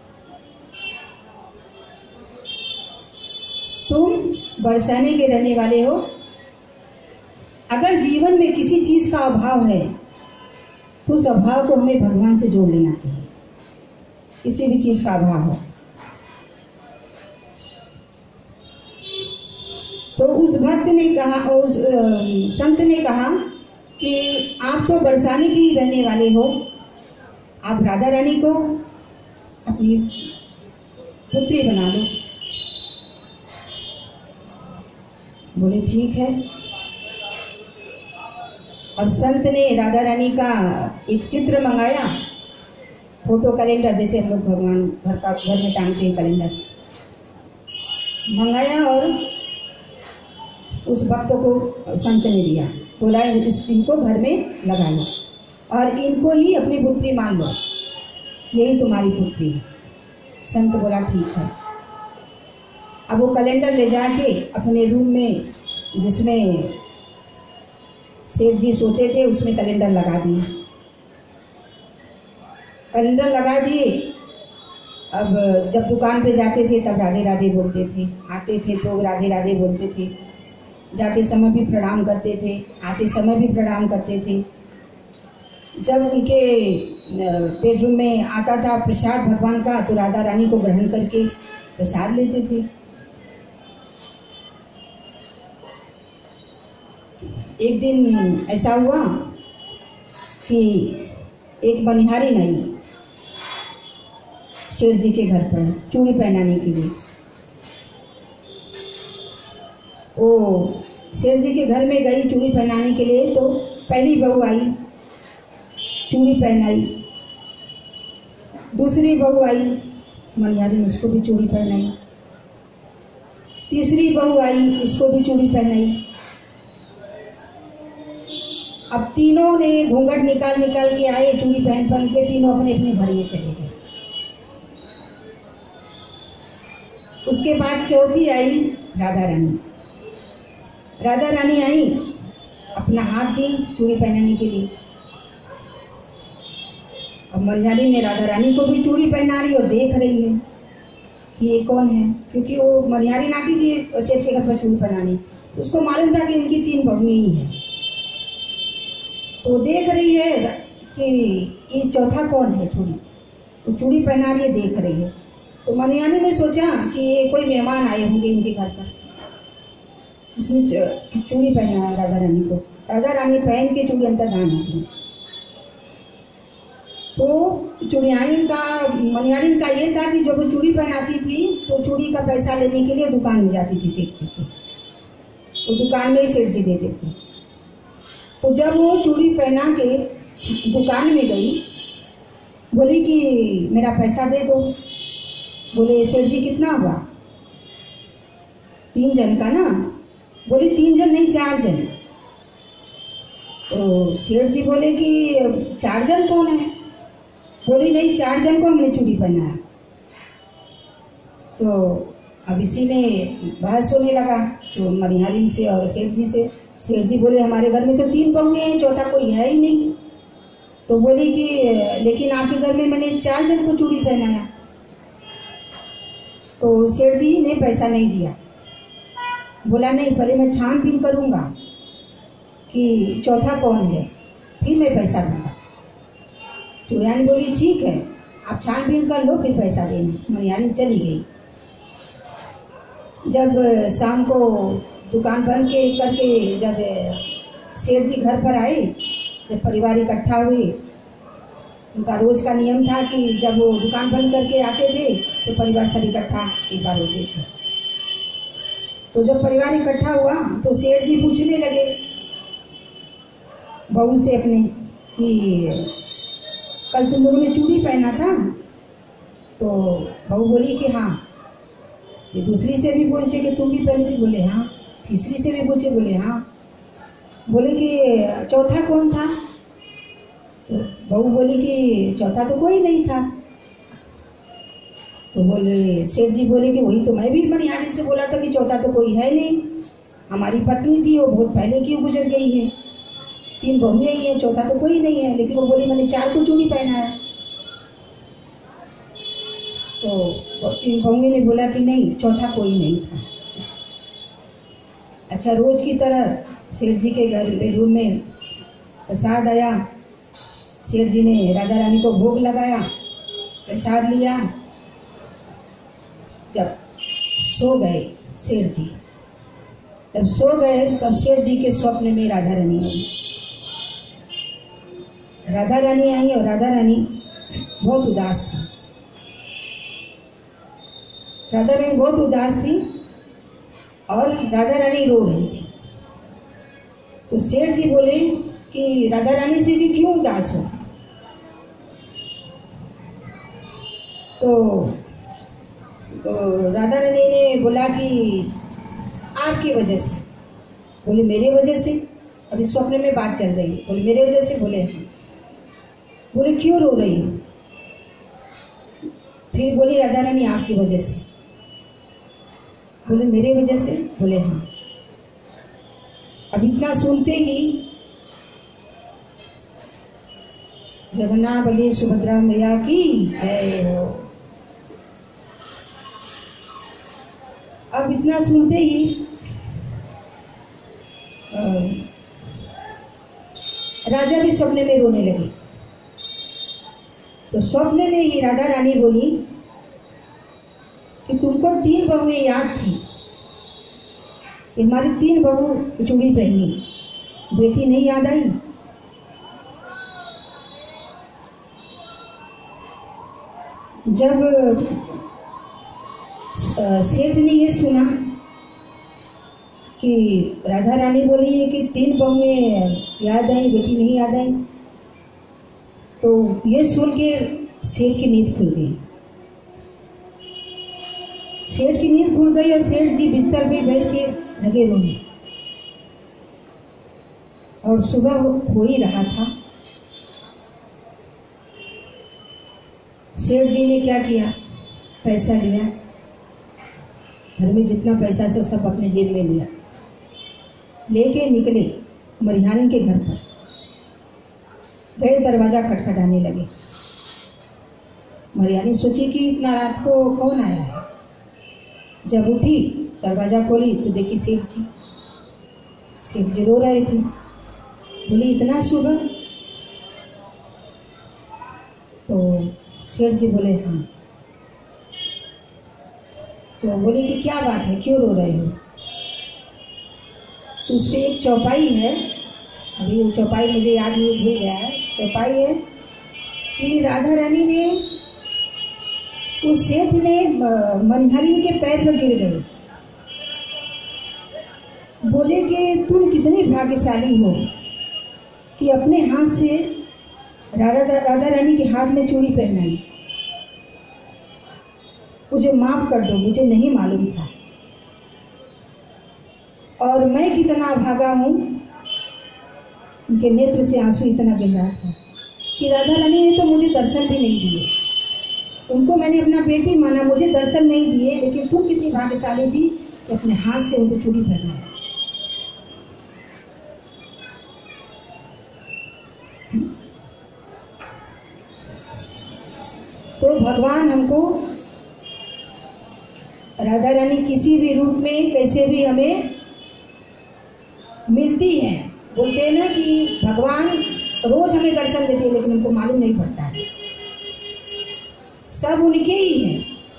तुम बरसाने के रहने वाले हो। अगर जीवन में किसी चीज का अभाव है तो उस अभाव को हमें भगवान से जोड़ लेना चाहिए। किसी भी चीज का अभाव हो तो उस भक्त ने कहा, उस संत ने कहा कि आप तो बरसाने के ही रहने वाले हो, आप राधा रानी को अपनी पुत्री बना दो। बोले ठीक है। अब संत ने राधा रानी का एक चित्र मंगाया, फोटो कैलेंडर, जैसे हम लोग भगवान घर में टांगते हैं कैलेंडर, मंगाया और उस भक्त को संत ने दिया। बोला इनको घर में लगा लो और इनको ही अपनी पुत्री मान लो, यही तुम्हारी पुत्री है। संत बोला ठीक है। अब वो कैलेंडर ले जाके अपने रूम में, जिसमें सेठ जी सोते थे, उसमें कैलेंडर लगा दिए। कैलेंडर लगा दिए। अब जब दुकान पे जाते थे तब राधे राधे बोलते थे, आते थे तो राधे राधे बोलते थे, जाते समय भी प्रणाम करते थे, आते समय भी प्रणाम करते थे। जब उनके बेडरूम में आता था प्रसाद भगवान का तो राधा रानी को ग्रहण करके प्रसाद लेते थे। एक दिन ऐसा हुआ कि एक मनिहारिन आई शेर जी के घर पर चूड़ी पहनाने के लिए। वो शेर जी के घर में गई चूड़ी पहनाने के लिए, तो पहली बहू आई, चूड़ी पहनाई। दूसरी बहू आई, मनिहारिन उसको भी चूड़ी पहनाई। तीसरी बहू आई, उसको भी चूड़ी पहनाई। अब तीनों ने घूंघट निकाल के आए, चूड़ी पहन के तीनों अपने अपने घर में चले गए। उसके बाद चौथी आई राधा रानी। राधा रानी आई, अपना हाथ दी चूड़ी पहनाने के लिए। अब मनिहारिन ने राधा रानी को भी चूड़ी पहना रही और देख रही है कि ये कौन है, क्योंकि वो मनिहारिन आती थी सेठ के घर पर चूड़ी पहनाने, उसको मालूम था कि इनकी 3 बहुएं ही हैं। तो देख रही है कि ये चौथा कौन है, तो चूड़ी पहना रही है, देख रही है। तो मनिहारिन ने सोचा कि ये कोई मेहमान आए होंगे इनके घर पर, उसने चूड़ी पहनाया राधा रानी को। राधा रानी पहन के चूड़ी अंतर्धान हो गई। तो मनिहारिन का ये था कि जब वो चूड़ी पहनाती थी तो चूड़ी का पैसा लेने के लिए दुकान में जाती थी सेठ जी की, तो दुकान में ही सेठ जी देते थे। तो जब वो चूड़ी पहना के दुकान में गई, बोली कि मेरा पैसा दे दो। बोले सेठ जी कितना हुआ? 3 जन का ना? बोली 3 जन नहीं 4 जन। तो सेठ जी बोले कि 4 जन कौन है? बोली नहीं 4 जन को हमने चूड़ी पहनाया। तो अब इसी में बहस होने लगा तो मनिहारिन से और सेठ जी से। सेठ जी बोले हमारे घर में तो 3 बहुएं हैं, चौथा कोई है ही नहीं। तो बोली कि लेकिन आपके घर में मैंने 4 जन को चूड़ी पहनाया। तो सेठ जी ने पैसा नहीं दिया। बोला नहीं, पहले मैं छानबीन करूँगा कि चौथा कौन है, फिर मैं पैसा दूँगा। चुड़ैल बोली ठीक है, आप छानबीन कर लो, फिर पैसा देना। मनिहारी चली गई। जब शाम को दुकान बंद करके जब सेठ जी घर पर आए, जब परिवार इकट्ठा हुए, उनका रोज का नियम था कि जब वो दुकान बंद करके आते थे तो परिवार सब इकट्ठा एक बार होते थे। तो जब परिवार इकट्ठा हुआ तो सेठ जी पूछने लगे बहू से अपने कि कल तुम लोगों ने चूड़ी पहना था? तो बहू बोली कि हाँ। ये दूसरी से भी पूछे कि तुम भी पहनी थी? बोले हाँ। तीसरी से भी पूछे? बोले हाँ। बोले कि चौथा कौन था? तो बहू बोली कि चौथा तो कोई नहीं था। तो बोले सेठ जी बोले कि वही तो मैं भी मनिहारी से बोला था कि चौथा तो कोई है नहीं, हमारी पत्नी थी, वो बहुत पहले की गुजर गई है, 3 बहुएं ही हैं, चौथा तो कोई नहीं है। लेकिन वो बोली मैंने 4 को चूड़ी पहना है। तो 3 बहुएं ने बोला कि नहीं, चौथा कोई नहीं था। अच्छा, रोज की तरह सेठ जी के घर बेडरूम में प्रसाद आया। सेठ जी ने राधा रानी को भोग लगाया, प्रसाद लिया। जब सो गए सेठ जी, तब सो गए, तब सेठ जी के स्वप्न में राधा रानी आई। राधा रानी आई और राधा रानी बहुत उदास थी। राधा रानी बहुत उदास थी और राधा रानी रो रही थी। तो सेठ जी बोले कि राधा रानी से कि क्यों उदास हो? तो राधा रानी ने बोला कि आपकी वजह से। बोले मेरे वजह से? अभी स्वप्न में बात चल रही है। बोले मेरे वजह से? बोले हाँ। बोले क्यों रो रही हो? फिर बोली राधा रानी आपकी वजह से। बोले मेरे वजह से? बोले हाँ। अब इतना सुनते ही जगन्नाथ बलदेव सुभद्रा मैया की जय हो। अब इतना सुनते ही राजा भी सपने में रोने लगे। तो सपने में ही राधा रानी बोली कि तुमको 3 बहुएं याद थी, हमारी 3 बहू चूड़ी पहनी, बेटी नहीं याद आई? जब सेठ ने ये सुना कि राधा रानी बोली है कि 3 बहुएं याद आई, बेटी नहीं याद आई, तो ये सुन के सेठ की नींद खुल गई। सेठ की नींद खुल गई और सेठ जी बिस्तर पे बैठ के लगे रोने। और सुबह हो ही रहा था। सेठ जी ने क्या किया, पैसा लिया, घर में जितना पैसा से सब अपने जेब में लिया, लेके निकले मनिहारी के घर पर गए। दरवाजा खटखटाने लगे। मनिहारी सोची कि इतना रात को कौन आया है। जब उठी दरवाजा खोली तो देखी सेठ जी रो रहे थे। बोली इतना सुबह? तो सेठ जी बोले हाँ। तो बोले कि क्या बात है, क्यों रो रहे हो? तो उस पर एक चौपाई है, अभी वो चौपाई मुझे याद नहीं, भूल गया है। चौपाई है कि राधा रानी ने, उस सेठ ने मनिहारी के पैर पर गिर गए। बोले कि तुम कितने भाग्यशाली हो कि अपने हाथ से राधा रानी के हाथ में चूड़ी पहनाई। मुझे माफ कर दो, मुझे नहीं मालूम था। और मैं कितना भागा हूँ, उनके नेत्र से आंसू इतना गिर रहा था कि राधा रानी ने तो मुझे दर्शन भी नहीं दिए। उनको मैंने अपना बेटी माना, मुझे दर्शन नहीं दिए, लेकिन तुम कितनी भाग्यशाली थी तो अपने हाथ से उनको चूड़ी पहनाया। तो भगवान हमको राधा रानी किसी भी रूप में कैसे भी हमें मिलती हैं। बोलते हैं ना कि भगवान रोज हमें दर्शन देते हैं, लेकिन हमको मालूम नहीं पड़ता है, सब उनके ही हैं।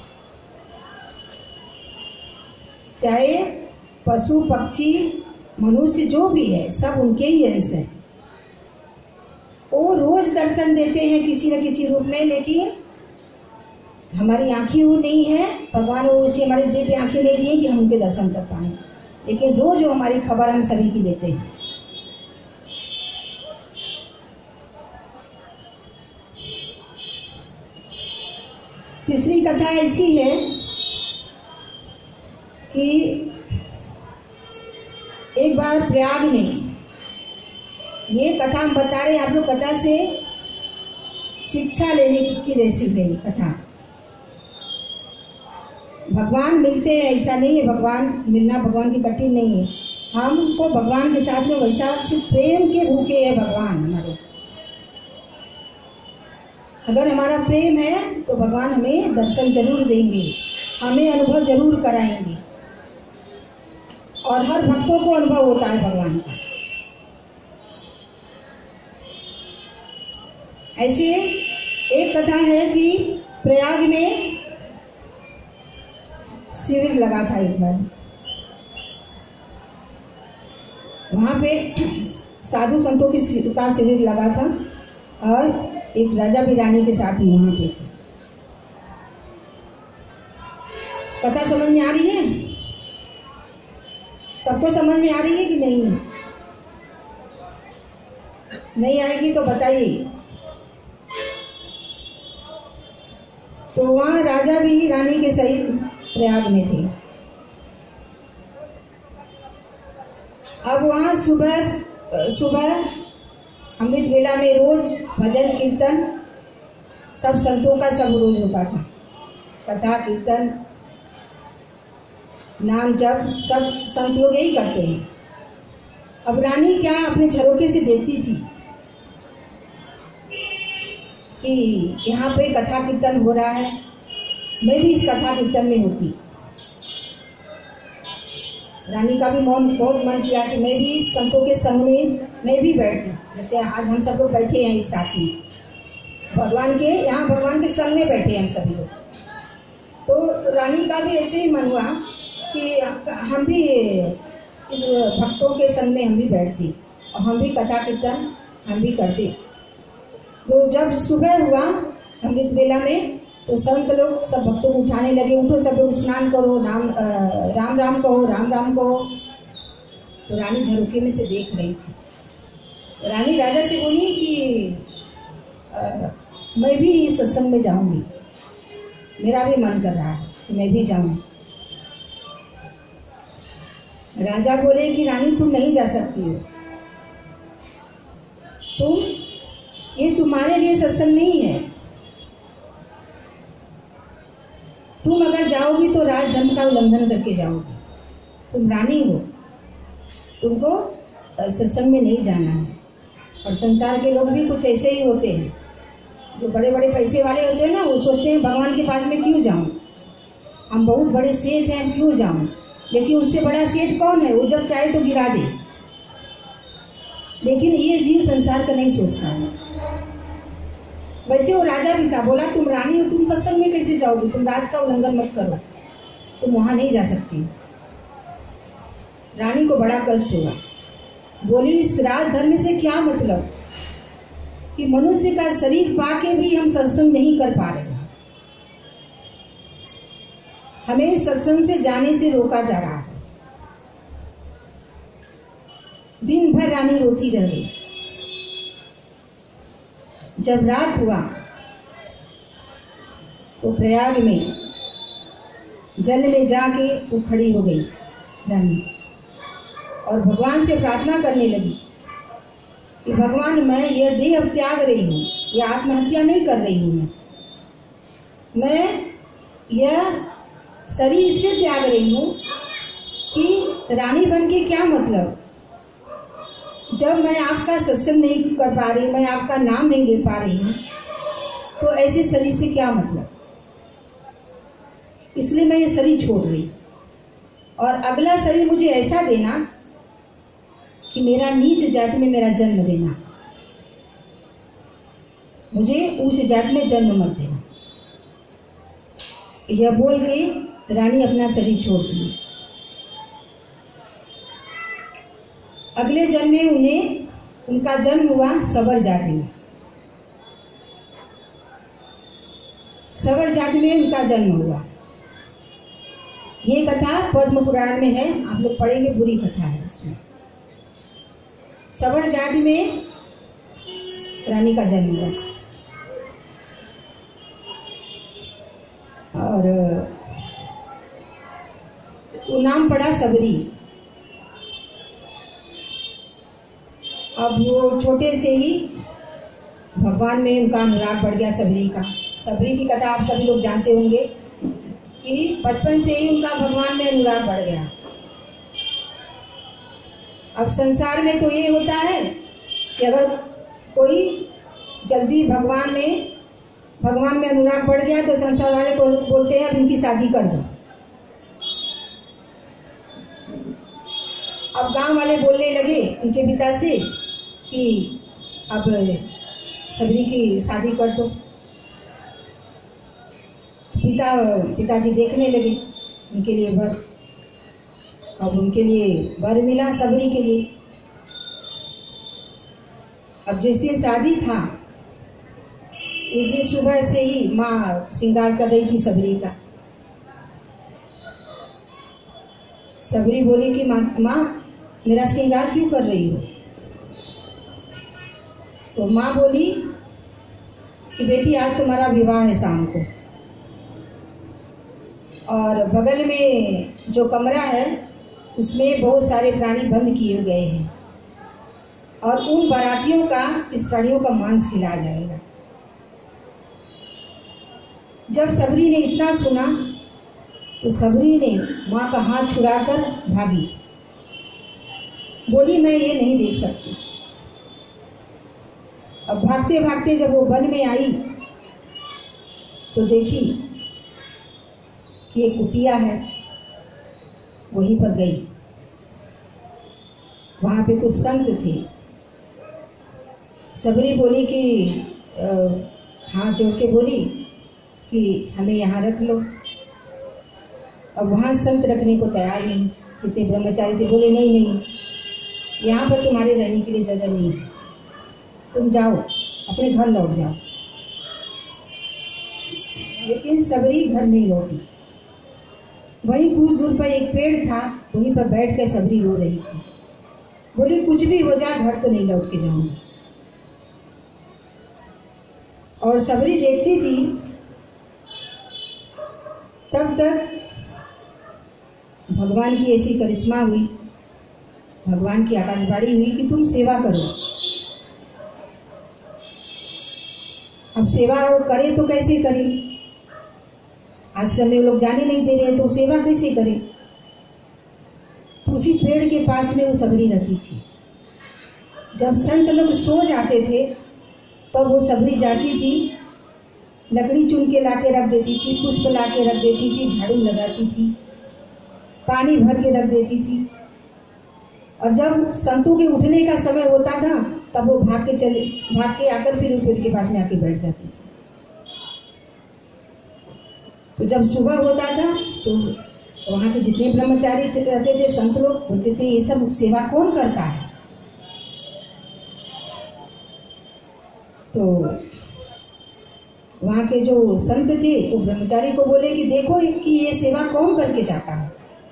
चाहे पशु पक्षी मनुष्य जो भी है, सब उनके ही अंश हैं। वो रोज दर्शन देते हैं किसी न किसी रूप में, लेकिन हमारी आंखें वो नहीं है, भगवान वो उसी हमारी दिव्य आंखें नहीं दी कि हम उनके दर्शन कर पाए, लेकिन रोज वो हमारी खबर हम सभी की देते हैं। तीसरी कथा ऐसी है कि एक बार प्रयाग में, ये कथा हम बता रहे हैं, आप लोग कथा से शिक्षा लेने की जैसी है कथा। भगवान मिलते हैं ऐसा नहीं है, भगवान मिलना भगवान की कठिन नहीं है। हमको भगवान के साथ में वैसा सिर्फ प्रेम के भूखे है भगवान हमारे। अगर हमारा प्रेम है तो भगवान हमें दर्शन जरूर देंगे, हमें अनुभव जरूर कराएंगे, और हर भक्तों को अनुभव होता है भगवान का। ऐसे एक कथा है कि प्रयाग में शिविर लगा था एक बार। वहां पे साधु संतों का शिविर लगा था, और एक राजा भी रानी के साथ ही वहां पे थे। कथा समझ में आ रही है? सबको समझ में आ रही है कि नहीं? नहीं आएगी तो बताइए। तो वहां राजा भी रानी के सहित प्रयाग में थे। अब वहां सुबह अमृत वेला में रोज भजन कीर्तन सब संतों का सब रोज होता था। कथा कीर्तन नाम जप सब संत लोग यही करते हैं। अब रानी क्या अपने झरोखे से देखती थी कि यहाँ पे कथा कीर्तन हो रहा है, मैं भी इस कथा कीर्तन में होती। रानी का भी बहुत मन किया कि मैं भी संतों के संग में मैं भी बैठती, जैसे आज हम सब लोग बैठे हैं एक साथ में भगवान के यहाँ, भगवान के संग में बैठे हैं हम सभी लोग। तो रानी का भी ऐसे ही मन हुआ कि हम भी इस भक्तों के संग में हम भी बैठती और हम भी कथा कीर्तन हम भी करते। तो जब सुबह हुआ अमृत वेला में, तो संत लोग सब भक्तों को उठाने लगे, उठो सब लोग स्नान करो, राम राम कहो, राम राम कहो। तो रानी झरोखे में से देख रही थी। रानी राजा से बोली कि मैं भी इस सत्संग में जाऊंगी, मेरा भी मन कर रहा है कि मैं भी जाऊं। राजा बोले कि रानी तुम नहीं जा सकती हो, ये तुम्हारे लिए सत्संग नहीं है। तुम अगर जाओगी तो राज धर्म का उल्लंघन करके जाओगी। तुम रानी हो, तुमको सत्संग में नहीं जाना है। और संसार के लोग भी कुछ ऐसे ही होते हैं, जो बड़े बड़े पैसे वाले होते हैं ना, वो सोचते हैं भगवान के पास में क्यों जाऊं, हम बहुत बड़े सेठ हैं क्यों जाऊं। लेकिन उससे बड़ा सेठ कौन है, वो जब चाहे तो गिरा दे। लेकिन ये जीव संसार का नहीं सोचता है। वैसे वो राजा भी था, बोला तुम रानी हो, तुम सत्संग में कैसे जाओगी, तुम राज का उल्लंघन मत करो, तुम वहां नहीं जा सकती। रानी को बड़ा कष्ट हुआ, बोली इस राज धर्म से क्या मतलब कि मनुष्य का शरीर पाके भी हम सत्संग नहीं कर पा रहे, हमें सत्संग से जाने से रोका जा रहा है। दिन भर रानी रोती रह गई। जब रात हुआ तो प्रयाग में जल में जाके वो खड़ी हो गई रानी, और भगवान से प्रार्थना करने लगी कि भगवान मैं यह देह त्याग रही हूँ, यह आत्महत्या नहीं कर रही हूँ, मैं यह शरीर इसलिए त्याग रही हूँ कि रानी बन के क्या मतलब, जब मैं आपका सत्संग नहीं कर पा रही, मैं आपका नाम नहीं ले पा रही हूँ, तो ऐसे शरीर से क्या मतलब। इसलिए मैं ये शरीर छोड़ रही, और अगला शरीर मुझे ऐसा देना कि मेरा नीच जात में मेरा जन्म देना, मुझे उस जात में जन्म मत देना। यह बोल के रानी अपना शरीर छोड़ दी। अगले जन्म में उनका जन्म हुआ सबर जाति में। सबर जाति में उनका जन्म हुआ। ये कथा पद्म पुराण में है, आप लोग पढ़ेंगे, बुरी कथा है इसमें। सबर जाति में रानी का जन्म हुआ और वो नाम पड़ा सबरी। अब वो छोटे से ही भगवान में उनका अनुराग बढ़ गया सबरी का। सबरी की कथा आप सभी लोग जानते होंगे कि बचपन से ही उनका भगवान में अनुराग बढ़ गया। अब संसार में तो ये होता है कि अगर कोई जल्दी भगवान में अनुराग बढ़ गया तो संसार वाले को बोलते हैं अब इनकी शादी कर दो। अब गांव वाले बोलने लगे उनके पिता से कि अब सबरी की शादी कर दो। पिताजी देखने लगे उनके लिए वर। अब उनके लिए वर मिला सबरी के लिए। अब जिस दिन शादी था उस दिन सुबह से ही माँ श्रृंगार कर रही थी सबरी का। सबरी बोली कि माँ मेरा श्रृंगार क्यों कर रही हो? तो माँ बोली कि बेटी आज तुम्हारा विवाह है शाम को, और बगल में जो कमरा है उसमें बहुत सारे प्राणी बंद किए गए हैं और उन बारातियों का इस प्राणियों का मांस खिलाया जाएगा। जब सबरी ने इतना सुना तो सबरी ने माँ का हाथ छुड़ाकर भागी। बोली मैं ये नहीं देख सकती। अब भागते भागते जब वो वन में आई तो देखी कि एक कुटिया है, वहीं पर गई। वहाँ पे कुछ संत थे। सबरी बोली कि हाथ जोड़ के बोली कि हमें यहाँ रख लो। अब वहाँ संत रखने को तैयार नहीं, जितने ब्रह्मचारी थे बोले नहीं नहीं, यहाँ पर तुम्हारे रहने के लिए जगह नहीं है, तुम जाओ अपने घर लौट जाओ। लेकिन सबरी घर नहीं लौटी। वहीं कुछ दूर पर एक पेड़ था, वहीं पर बैठ कर सबरी रो रही थी। बोली कुछ भी हो जाए घर तो नहीं लौट के जाऊंगी। और सबरी देखती थी तब तक भगवान की ऐसी करिश्मा हुई, भगवान की आकाशवाणी हुई कि तुम सेवा करो। अब सेवा करे तो कैसे करे? आश्रम में लोग जाने नहीं दे रहे तो सेवा कैसे करे? तो उसी पेड़ के पास में वो सबरी रहती थी। जब संत लोग सो जाते थे तब वो सबरी जाती थी, लकड़ी चुन के लाके रख देती थी, पुष्प लाके रख देती थी, झाड़ू लगाती थी, पानी भर के रख देती थी। और जब संतों के उठने का समय होता था तब वो भाग के आकर फिर पेड़ के पास में आके बैठ जाती थी। तो जब सुबह होता था तो वहाँ के जितने ब्रह्मचारी रहते थे, संत लोग बोलते थे ये सब सेवा कौन करता है? तो वहाँ के जो संत थे वो ब्रह्मचारी को बोले कि देखो कि ये सेवा कौन करके जाता है।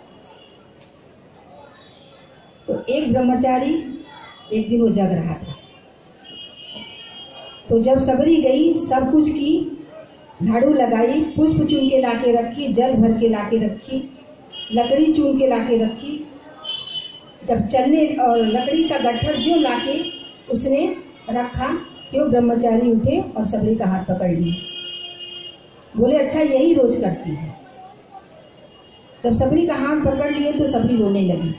तो एक ब्रह्मचारी एक दिन वो जग रहा था। तो जब सबरी गई, सब कुछ की, झाड़ू लगाई, पुष्प चुन के लाके रखी, जल भर के लाके रखी, लकड़ी चुन के लाके रखी। जब चलने और लकड़ी का गट्ठर जो लाके उसने रखा, तो ब्रह्मचारी उठे और सबरी का हाथ पकड़ लिए। बोले अच्छा यही रोज करती है। जब सबरी का हाथ पकड़ लिए तो सबरी रोने लगी।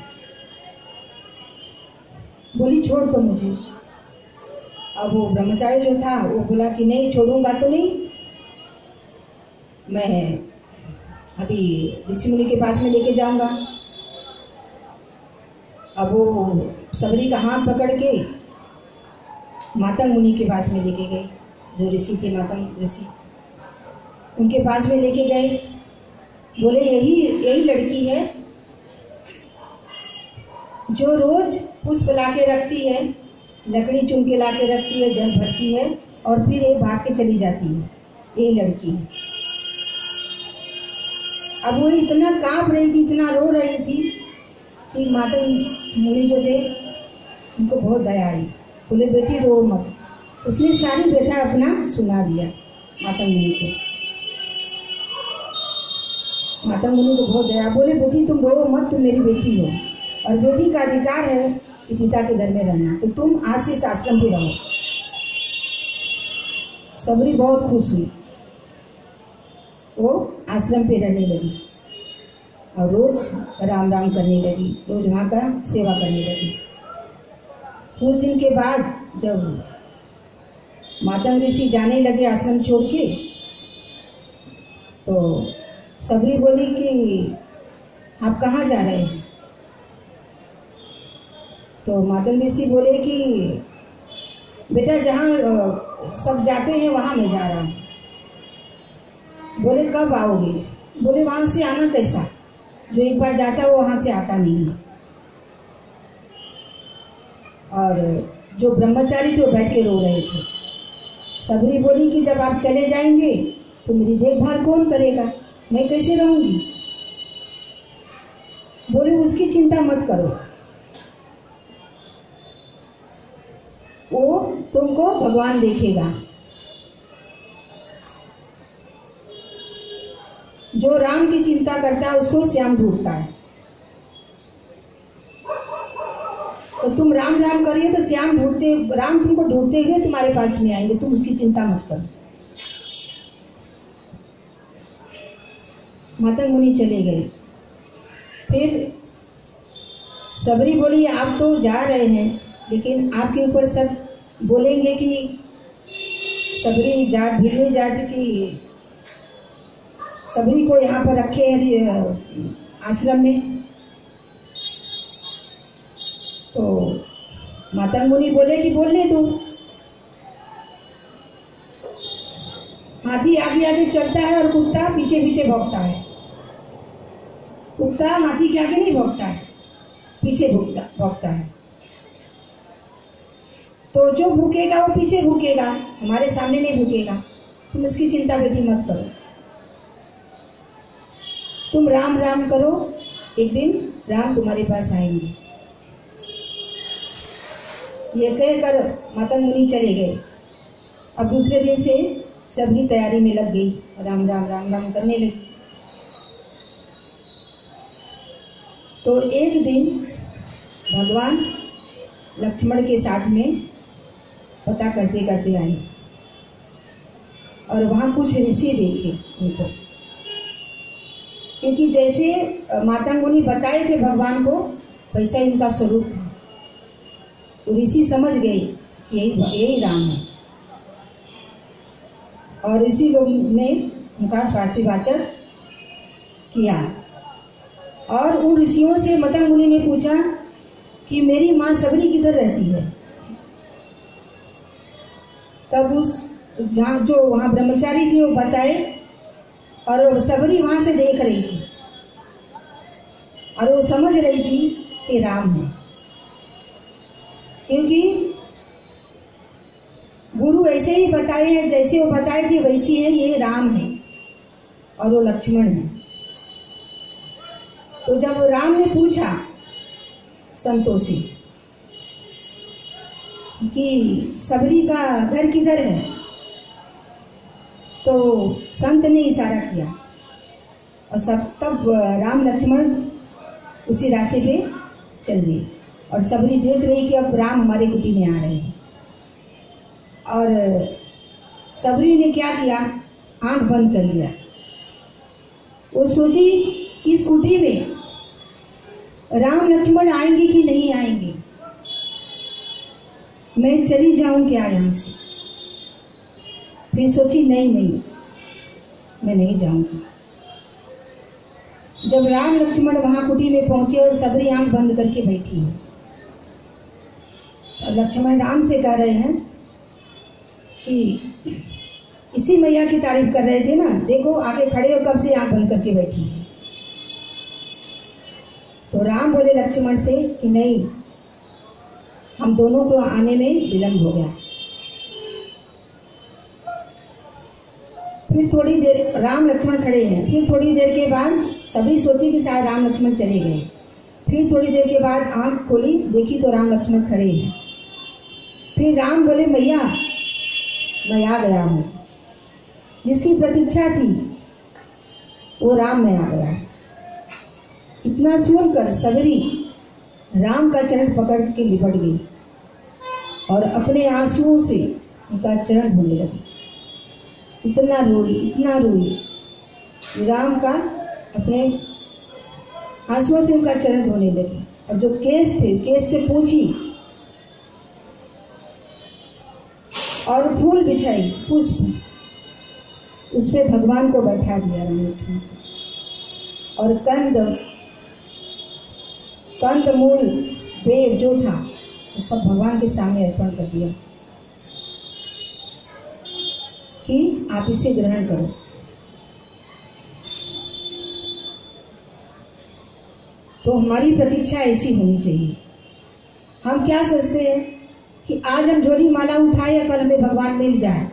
बोली छोड़ तो मुझे। अब वो ब्रह्मचारी जो था वो बोला कि नहीं छोड़ूंगा तो नहीं, मैं अभी ऋषि मुनि के पास में लेके जाऊंगा। अब वो सबरी का हाथ पकड़ के मातंग मुनि के पास में लेके गए, जो ऋषि थे, मातंग ऋषि, उनके पास में लेके गए। बोले यही लड़की है जो रोज पुष्प ला के रखती है, लकड़ी चुन के ला के रखती है, जल भरती है और फिर ये भाग के चली जाती है, यही लड़की है। अब वो इतना कांप रही थी, इतना रो रही थी कि मातंग मुनि जो थे उनको बहुत दया आई। बोले बेटी रो मत। उसने सारी व्यथा अपना सुना दिया मातंग मुनि को। मातंग मुनि को बहुत दया। बोले बेटी तुम रो मत, तुम मेरी बेटी हो और बेटी का अधिकार है कि पिता के घर में रहना, तो तुम आज से इस आश्रम पे रहो। सबरी बहुत खुश हुई, वो आश्रम पे रहने लगी और रोज राम राम करने लगी, रोज वहाँ का सेवा करने लगी। कुछ दिन के बाद जब मातंग ऋषि जाने लगे आश्रम छोड़ के, तो सबरी बोली कि आप कहाँ जा रहे हैं? तो मातंग ऋषि बोले कि बेटा जहाँ सब जाते हैं वहाँ मैं जा रहा हूँ। बोले कब आओगे? बोले वहाँ से आना कैसा, जो एक बार जाता है वो वहाँ से आता नहीं है। और जो ब्रह्मचारी थे वो बैठ के रो रहे थे। सबरी बोली कि जब आप चले जाएंगे तो मेरी देखभाल कौन करेगा, मैं कैसे रहूंगी? बोले उसकी चिंता मत करो, वो तुमको भगवान देखेगा। जो राम की चिंता करता है उसको श्याम ढूंढता है। तो तुम राम राम करिए तो श्याम ढूंढते, राम तुमको ढूंढते हुए तुम्हारे पास में आएंगे, तुम उसकी चिंता मत करो। मातंग मुनि चले गए। फिर सबरी बोली आप तो जा रहे हैं, लेकिन आपके ऊपर सब बोलेंगे कि सबरी जात भिड़े जाति की, सबरी को यहाँ पर रखे हैं आश्रम में। तो मातंग मुनि बोले कि बोलने दो। हाथी आगे आगे चलता है और कुत्ता पीछे पीछे भौंकता है। कुत्ता हाथी के आगे नहीं भौंकता है, पीछे भौंकता है। तो जो भूकेगा वो पीछे भूकेगा, हमारे सामने नहीं भूकेगा। तुम इसकी चिंता बेटी मत करो, तुम राम राम करो, एक दिन राम तुम्हारे पास आएंगे। ये कहकर मातंग मुनि चले गए। अब दूसरे दिन से सबरी तैयारी में लग गई, राम राम राम राम करने लगी। तो एक दिन भगवान लक्ष्मण के साथ में पता करते करते आए और वहाँ कुछ ऋषि देखे उनको, क्योंकि जैसे मातंग मुनि बताए थे भगवान को वैसा ही उनका स्वरूप था। तो ऋषि समझ गए कि यही राम है और ऋषि लोग ने उनका स्वास्थ्यवाचक किया। और उन ऋषियों से मातंग मुनि ने पूछा कि मेरी माँ सबरी किधर रहती है? तब उस जहाँ जो वहाँ ब्रह्मचारी थे वो बताए और सबरी वहाँ से देख रही थी और वो समझ रही थी कि राम है, क्योंकि गुरु ऐसे ही बताए हैं, जैसे वो बताए थे वैसी है, ये राम है और वो लक्ष्मण है। तो जब राम ने पूछा संतों से कि सबरी का घर किधर है, तो संत ने इशारा किया और सब तब राम लक्ष्मण उसी रास्ते पे चल दिए। और सबरी देख रही कि अब राम हमारे कुटी में आ रहे हैं। और सबरी ने क्या किया, आंख बंद कर लिया। वो सोची कि इस कुटी में राम लक्ष्मण आएंगे कि नहीं आएंगे, मैं चली जाऊं क्या यहाँ से। फिर सोची नहीं मैं नहीं जाऊंगी। जब राम लक्ष्मण वहां कुटी में पहुंचे और सबरी आंख बंद करके बैठी है, और लक्ष्मण राम से कह रहे हैं कि इसी मैया की तारीफ कर रहे थे ना, देखो आगे खड़े हो कब से आंख बंद करके बैठी है। तो राम बोले लक्ष्मण से कि नहीं, हम दोनों को आने में विलंब हो गया। फिर थोड़ी देर राम लक्ष्मण खड़े हैं, फिर थोड़ी देर के बाद सभी सोचे कि शायद राम लक्ष्मण चले गए। फिर थोड़ी देर के बाद आंख खोली, देखी तो राम लक्ष्मण खड़े हैं। फिर राम बोले मैया मैं आ गया हूँ। जिसकी प्रतीक्षा थी वो राम में आ गया। इतना सुनकर सबरी राम का चरण पकड़ के लिपट गई और अपने आंसुओं से उनका चरण धोने लगी। इतना रोई राम का अपने आंसुओं से उनका चरण धोने लगी। और जो केस थे पूछी और फूल बिछाई, पुष्प, उस पे भगवान को बैठा दिया राम लक्ष्मण और कंद मूल बेर जो था वो सब भगवान के सामने अर्पण कर दिया कि आप इसे ग्रहण करो। तो हमारी प्रतीक्षा ऐसी होनी चाहिए। हम क्या सोचते हैं कि आज हम झोली माला उठाए या कल हमें भगवान मिल जाए।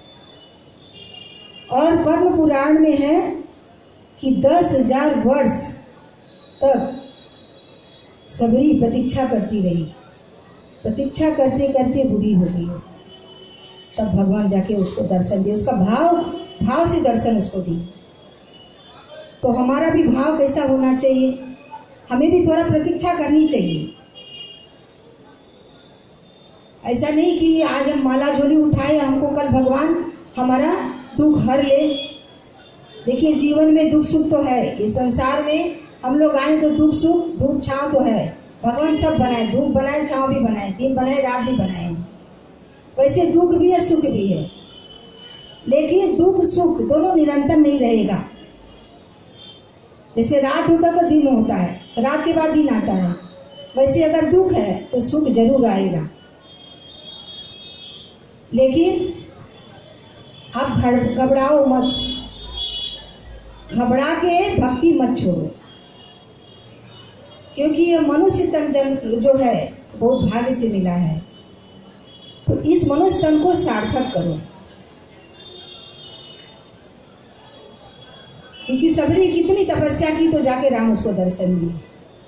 और पद्म पुराण में है कि 10,000 वर्ष तक सबरी प्रतीक्षा करती रही। प्रतीक्षा करते करते बूढ़ी हो गई, तब भगवान जाके उसको दर्शन दिए, उसका भाव से दर्शन उसको दिए। तो हमारा भी भाव कैसा होना चाहिए, हमें भी थोड़ा प्रतीक्षा करनी चाहिए। ऐसा नहीं कि आज हम माला झोली उठाए, हमको कल भगवान हमारा दुख हर ले। देखिए जीवन में दुख सुख तो है, इस संसार में हम लोग आए तो दुख सुख धूप छांव तो है। भगवान सब बनाए, धूप बनाए, छांव भी बनाए, दिन बनाए, रात भी बनाए। वैसे दुख भी है, सुख भी है, लेकिन दुख सुख दोनों निरंतर नहीं रहेगा। जैसे रात होता तो दिन होता है, रात के बाद दिन आता है, वैसे अगर दुख है तो सुख जरूर आएगा। लेकिन आप घबराओ मत, घबरा के भक्ति मत छोड़ो, क्योंकि ये मनुष्य तन जो है बहुत भाग्य से मिला है। तो इस मनुष्य तन को सार्थक करो, क्योंकि सबरी कितनी तपस्या की तो जाके राम उसको दर्शन दिए।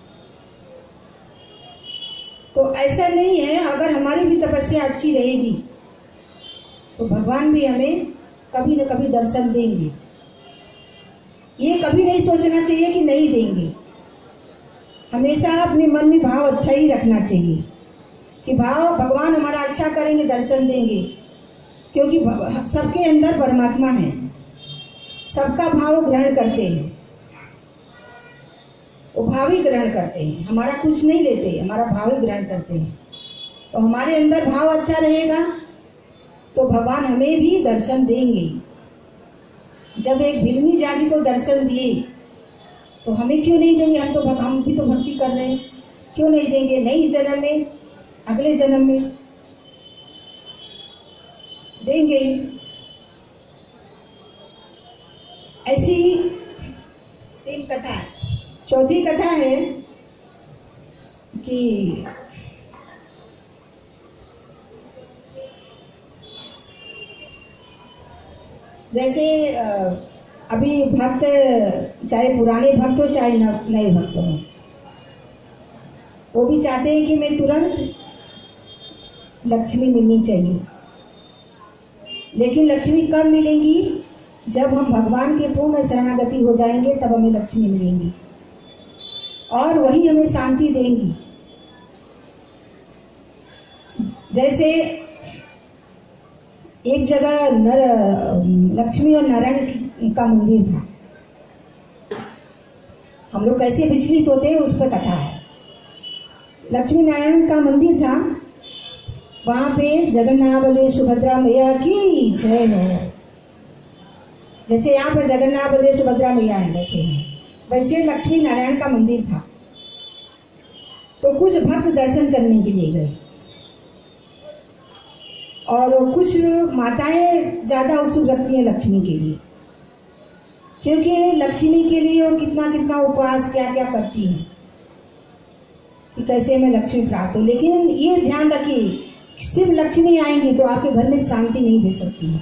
तो ऐसा नहीं है, अगर हमारी भी तपस्या अच्छी रहेगी तो भगवान भी हमें कभी न कभी दर्शन देंगे। ये कभी नहीं सोचना चाहिए कि नहीं देंगे। हमेशा अपने मन में भाव अच्छा ही रखना चाहिए कि भाव भगवान हमारा अच्छा करेंगे, दर्शन देंगे, क्योंकि सबके अंदर परमात्मा है, सबका भाव ग्रहण करते हैं, वो भाव ही ग्रहण करते हैं, हमारा कुछ नहीं लेते, हमारा भाव ही ग्रहण करते हैं। तो हमारे अंदर भाव अच्छा रहेगा तो भगवान हमें भी दर्शन देंगे। जब एक भिलनी जाति को दर्शन दिए तो हमें क्यों नहीं देंगे? हम भी तो भक्ति कर रहे हैं, क्यों नहीं देंगे? नई जन्म में, अगले जन्म में देंगे। ऐसी 3 कथा है। चौथी कथा है कि जैसे अभी भक्त, चाहे पुराने भक्त हो चाहे नए भक्त हो, वो भी चाहते हैं कि मैं तुरंत लक्ष्मी मिलनी चाहिए। लेकिन लक्ष्मी कब मिलेंगी? जब हम भगवान के पूर्ण शरणागति हो जाएंगे, तब हमें लक्ष्मी मिलेंगी और वही हमें शांति देंगी। जैसे एक जगह लक्ष्मी और नारायण का मंदिर था। हम लोग कैसे विचलित होते हैं उस पर कथा है। लक्ष्मी नारायण का मंदिर था, वहां पे जगन्नाथ बलदेव सुभद्रा मैया की जय है। जैसे यहाँ पर जगन्नाथ बलदेव सुभद्रा मैया है बैठे हैं, वैसे लक्ष्मी नारायण का मंदिर था, तो कुछ भक्त दर्शन करने के लिए गए और कुछ माताएं ज़्यादा उत्सुक रखती हैं लक्ष्मी के लिए, क्योंकि लक्ष्मी के लिए वो कितना कितना उपवास क्या क्या करती हैं कि कैसे हमें लक्ष्मी प्राप्त हो। लेकिन ये ध्यान रखिए, सिर्फ लक्ष्मी आएंगी तो आपके घर में शांति नहीं दे सकती है।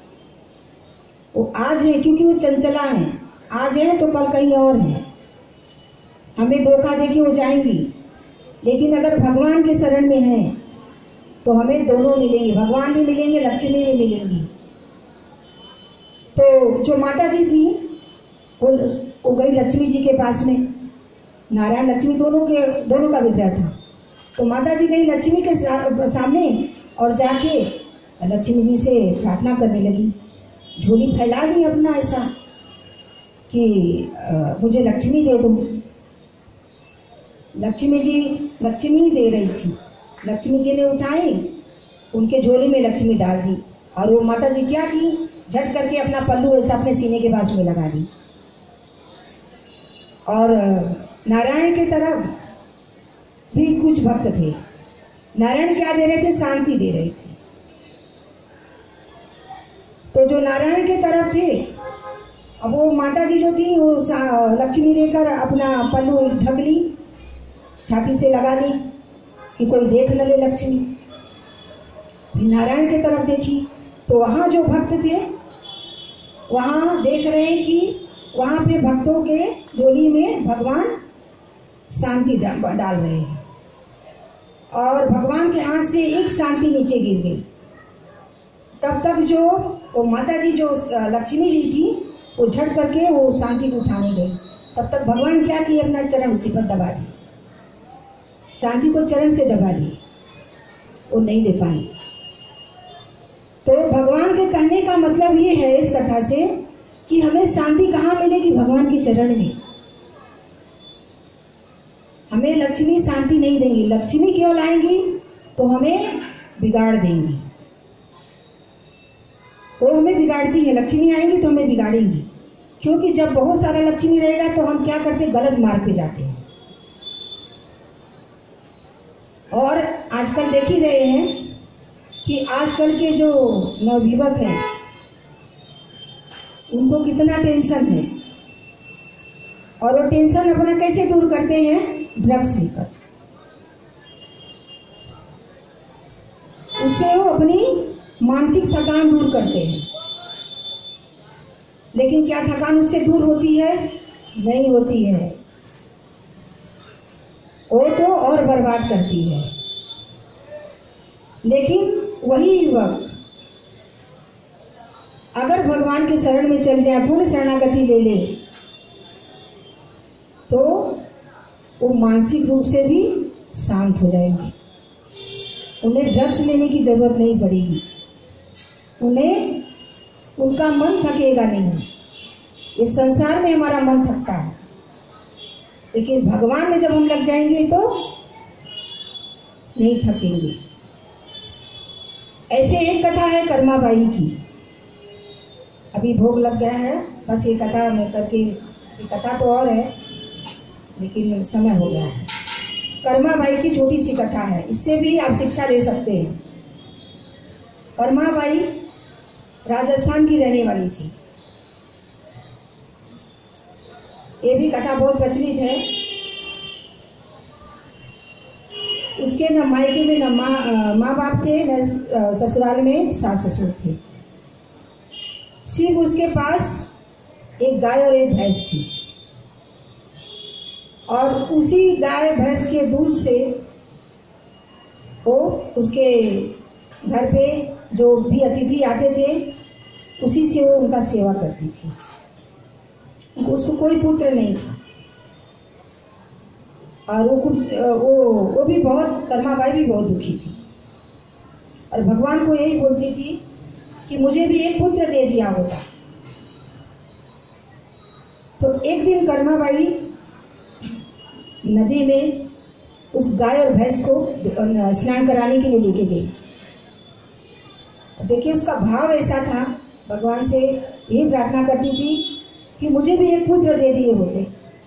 वो आज है क्योंकि वो चंचला है, आज है तो कल कहीं और है, हमें धोखा दे के वो जाएंगी। लेकिन अगर भगवान के शरण में है तो हमें दोनों मिलेंगे, भगवान भी मिलेंगे, लक्ष्मी भी मिलेंगी। तो जो माता जी थी वो गई लक्ष्मी जी के पास में, नारायण लक्ष्मी दोनों का विग्रह था। तो माता जी गई लक्ष्मी के सामने और जाके लक्ष्मी जी से प्रार्थना करने लगी, झोली फैला दी अपना ऐसा कि मुझे लक्ष्मी दे दो। लक्ष्मी दे रही थी, लक्ष्मी जी ने उठाई, उनके झोली में लक्ष्मी डाल दी और वो माता जी क्या की, झट करके अपना पल्लू ऐसा अपने सीने के पास में लगा दी। और नारायण की तरफ भी कुछ भक्त थे, नारायण क्या दे रहे थे, शांति दे रहे थे। तो जो नारायण की तरफ थे, अब वो माता जी जो थी वो लक्ष्मी लेकर अपना पल्लू ढक ली, छाती से लगा ली कि कोई देख न ले लक्ष्मी। नारायण की तरफ देखी तो वहाँ जो भक्त थे वहाँ देख रहे हैं कि वहाँ पे भक्तों के झोली में भगवान शांति डाल रहे हैं और भगवान के हाथ से एक शांति नीचे गिर गई। तब तक जो वो माता जी जो लक्ष्मी ली थी वो झट करके वो शांति को उठाने गई। तब तक भगवान क्या किए, अपना चरण उसी पर दबा दिए, शांति को चरण से दबा दिए, वो नहीं ले पाई। तो भगवान के कहने का मतलब ये है इस कथा से कि हमें शांति कहाँ मिलेगी, भगवान के चरण में। हमें लक्ष्मी शांति नहीं देंगी, लक्ष्मी केवल आएंगी तो हमें बिगाड़ देंगी, वो हमें बिगाड़ती है। लक्ष्मी आएंगी तो हमें बिगाड़ेंगी, क्योंकि जब बहुत सारा लक्ष्मी रहेगा तो हम क्या करते, गलत मार्ग पे जाते हैं। और आजकल देख ही रहे हैं कि आजकल के जो नवयुवक हैं उनको कितना टेंशन है, और वो टेंशन अपना कैसे दूर करते हैं, ड्रग्स लेकर। उससे वो अपनी मानसिक थकान दूर करते हैं। लेकिन क्या थकान उससे दूर होती है? नहीं होती है, वो तो और बर्बाद करती है। लेकिन वही युवक अगर भगवान के शरण में चल जाए, पूर्ण शरणागति ले ले, तो वो मानसिक रूप से भी शांत हो जाएंगे। उन्हें ड्रग्स लेने की जरूरत नहीं पड़ेगी, उन्हें उनका मन थकेगा नहीं। इस संसार में हमारा मन थकता है, लेकिन भगवान में जब हम लग जाएंगे तो नहीं थकेंगे। ऐसे एक कथा है कर्माबाई की, अभी भोग लग गया है, बस ये कथा मैं करके, ये कथा तो और है लेकिन समय हो गया है। कर्माबाई की छोटी सी कथा है, इससे भी आप शिक्षा ले सकते हैं। कर्माबाई राजस्थान की रहने वाली थी, ये भी कथा बहुत प्रचलित है। उसके न मायके में न माँ बाप थे, न ससुराल में सास ससुर थे। सिर्फ उसके पास एक गाय और एक भैंस थी, और उसी गाय भैंस के दूध से वो उसके घर पे जो भी अतिथि आते थे उसी से वो उनका सेवा करती थी। उसको कोई पुत्र नहीं था, और वो भी बहुत, कर्माबाई भी बहुत दुखी थी, और भगवान को यही बोलती थी कि मुझे भी एक पुत्र दे दिया होता। तो एक दिन कर्माबाई नदी में उस गाय और भैंस को स्नान कराने के लिए लेके गई। देखिए उसका भाव ऐसा था, भगवान से यही प्रार्थना करती थी कि मुझे भी एक पुत्र दे दिए होते,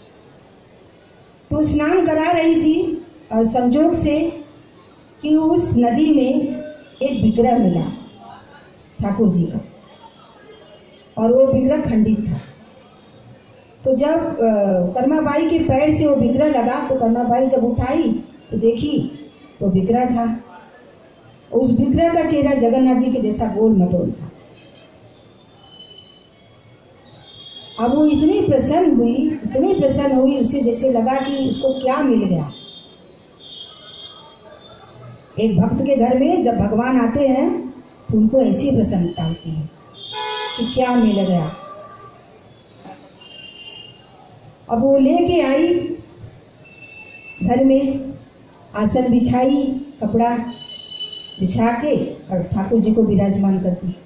तो स्नान करा रही थी और संजोग से कि उस नदी में एक विग्रह मिला ठाकुर जी का, और वो विग्रह खंडित था। तो जब कर्माबाई के पैर से वो विग्रह लगा तो कर्माबाई जब उठाई तो देखी तो विग्रह था। उस विग्रह का चेहरा जगन्नाथ जी के जैसा गोल मटोल था। अब वो इतनी प्रसन्न हुई, उसे जैसे लगा कि उसको क्या मिल गया। एक भक्त के घर में जब भगवान आते हैं तो उनको ऐसी प्रसन्नता होती है कि क्या मिल गया। अब वो लेके आई, घर में आसन बिछाई, कपड़ा बिछा के और ठाकुर जी को विराजमान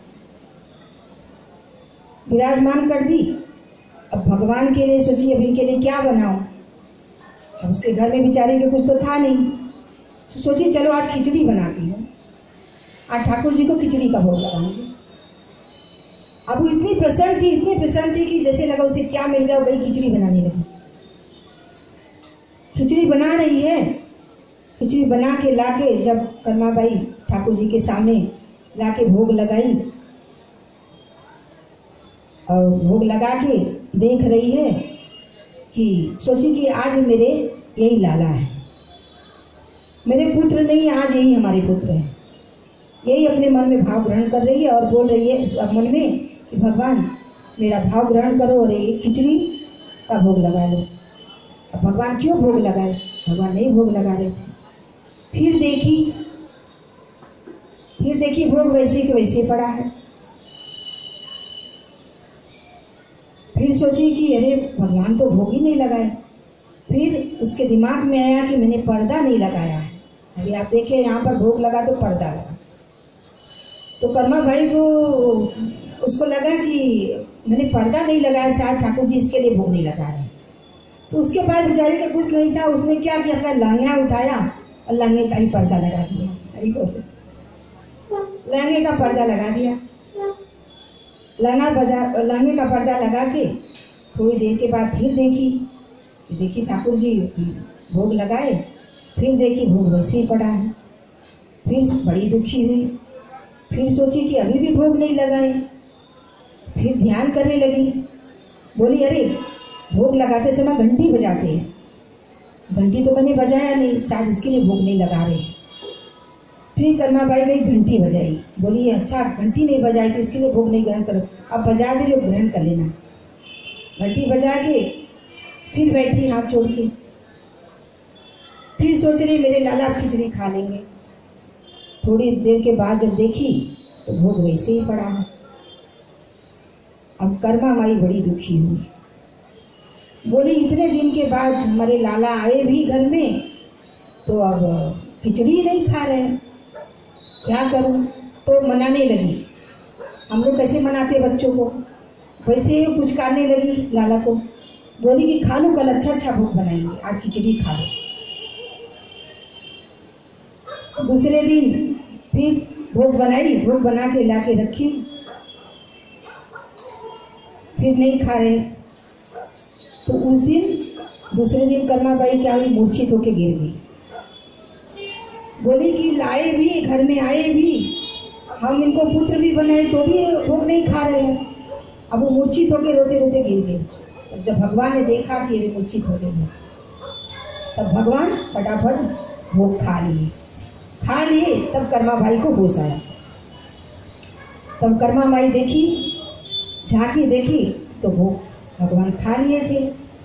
कर दी। अब भगवान के लिए सोची अब इनके लिए क्या बनाऊं। अब उसके घर में बेचारे के कुछ तो था नहीं, तो सोची चलो आज खिचड़ी बनाती हूँ, आज ठाकुर जी को खिचड़ी का भोग लगाऊंगी। अब वो इतनी प्रसन्न थी कि जैसे लगा उसे क्या मिल गया, वही खिचड़ी बनाने लगी। खिचड़ी बना रही है, खिचड़ी बना के लाके जब कर्माबाई ठाकुर जी के सामने लाके भोग लगाई और भोग लगा के देख रही है कि सोची कि आज मेरे यही लाला है, मेरे पुत्र नहीं, आज यही हमारे पुत्र हैं। यही अपने मन में भाव ग्रहण कर रही है और बोल रही है मन में कि भगवान मेरा भाव ग्रहण करो और ये खिचड़ी का भोग लगा लो। अब भगवान क्यों भोग लगाए, भगवान नहीं भोग लगा रहे थे। फिर देखी भोग वैसे के वैसे पड़ा है। फिर सोची कि अरे भगवान तो भोग ही नहीं लगाए। फिर उसके दिमाग में आया कि मैंने पर्दा नहीं लगाया है। अभी आप देखिए यहाँ पर भोग लगा तो पर्दा लगा। तो कर्मा भाई को उसको लगा कि मैंने पर्दा नहीं लगाया, शायद ठाकुर जी इसके लिए भोग नहीं लगा रहे। तो उसके बाद बेचारे का कुछ नहीं था, उसने क्या किया, अपना लहंगा उठाया और लहंगे का ही पर्दा लगा दिया। लहंगे का पर्दा लगा दिया। लहंगे का पर्दा लगा के थोड़ी देर के बाद फिर देखी ठाकुर जी भोग लगाए। फिर देखी भोग वैसे ही पड़ा है। फिर बड़ी दुखी हुई। फिर सोची कि अभी भी भोग नहीं लगाए। फिर ध्यान करने लगी, बोली अरे भोग लगाते समय घंटी बजाते हैं, घंटी तो मैंने बजाया नहीं, शायद इसके लिए भोग नहीं लगा रहे। फिर कर्माबाई गई, घंटी बजाई, बोली अच्छा घंटी नहीं बजाई तो इसके लिए भोग नहीं ग्रहण करो, अब बजा दे लो ग्रहण कर लेना। घंटी बजा के फिर बैठी हाथ जोड़ के। फिर सोच रही मेरे लाला अब खिचड़ी खा लेंगे। थोड़ी देर के बाद जब देखी तो भोग वैसे ही पड़ा है। अब कर्मा माई बड़ी दुखी हुई, बोली इतने दिन के बाद हमारे लाला आए भी घर में तो अब खिचड़ी नहीं खा रहे, क्या करूं। तो मनाने लगी। हम लोग कैसे मनाते बच्चों को, वैसे पुचकारने लगी लाला को। बोली कि खा लो, कल अच्छा भोग बनाएंगे, आज खिचड़ी खा लो। दूसरे दिन फिर भोग बनाई, भोग बना के ला के रखी, फिर नहीं खा रहे। तो उस दिन दूसरे दिन कर्माबाई क्या हुई, मूर्छित होके गिर गई। बोली कि लाए भी, घर में आए भी, हम इनको पुत्र भी बनाए तो भी भोग नहीं खा रहे हैं। अब वो मूर्छित होके रोते रोते गिर गए। जब भगवान ने देखा कि ये मूर्छित हो गए, तब भगवान फटाफट भोग खा लिए। तब कर्मा भाई को होश आया। तब कर्मा माई देखी, झांकी देखी तो भोग भगवान खा लिए थे।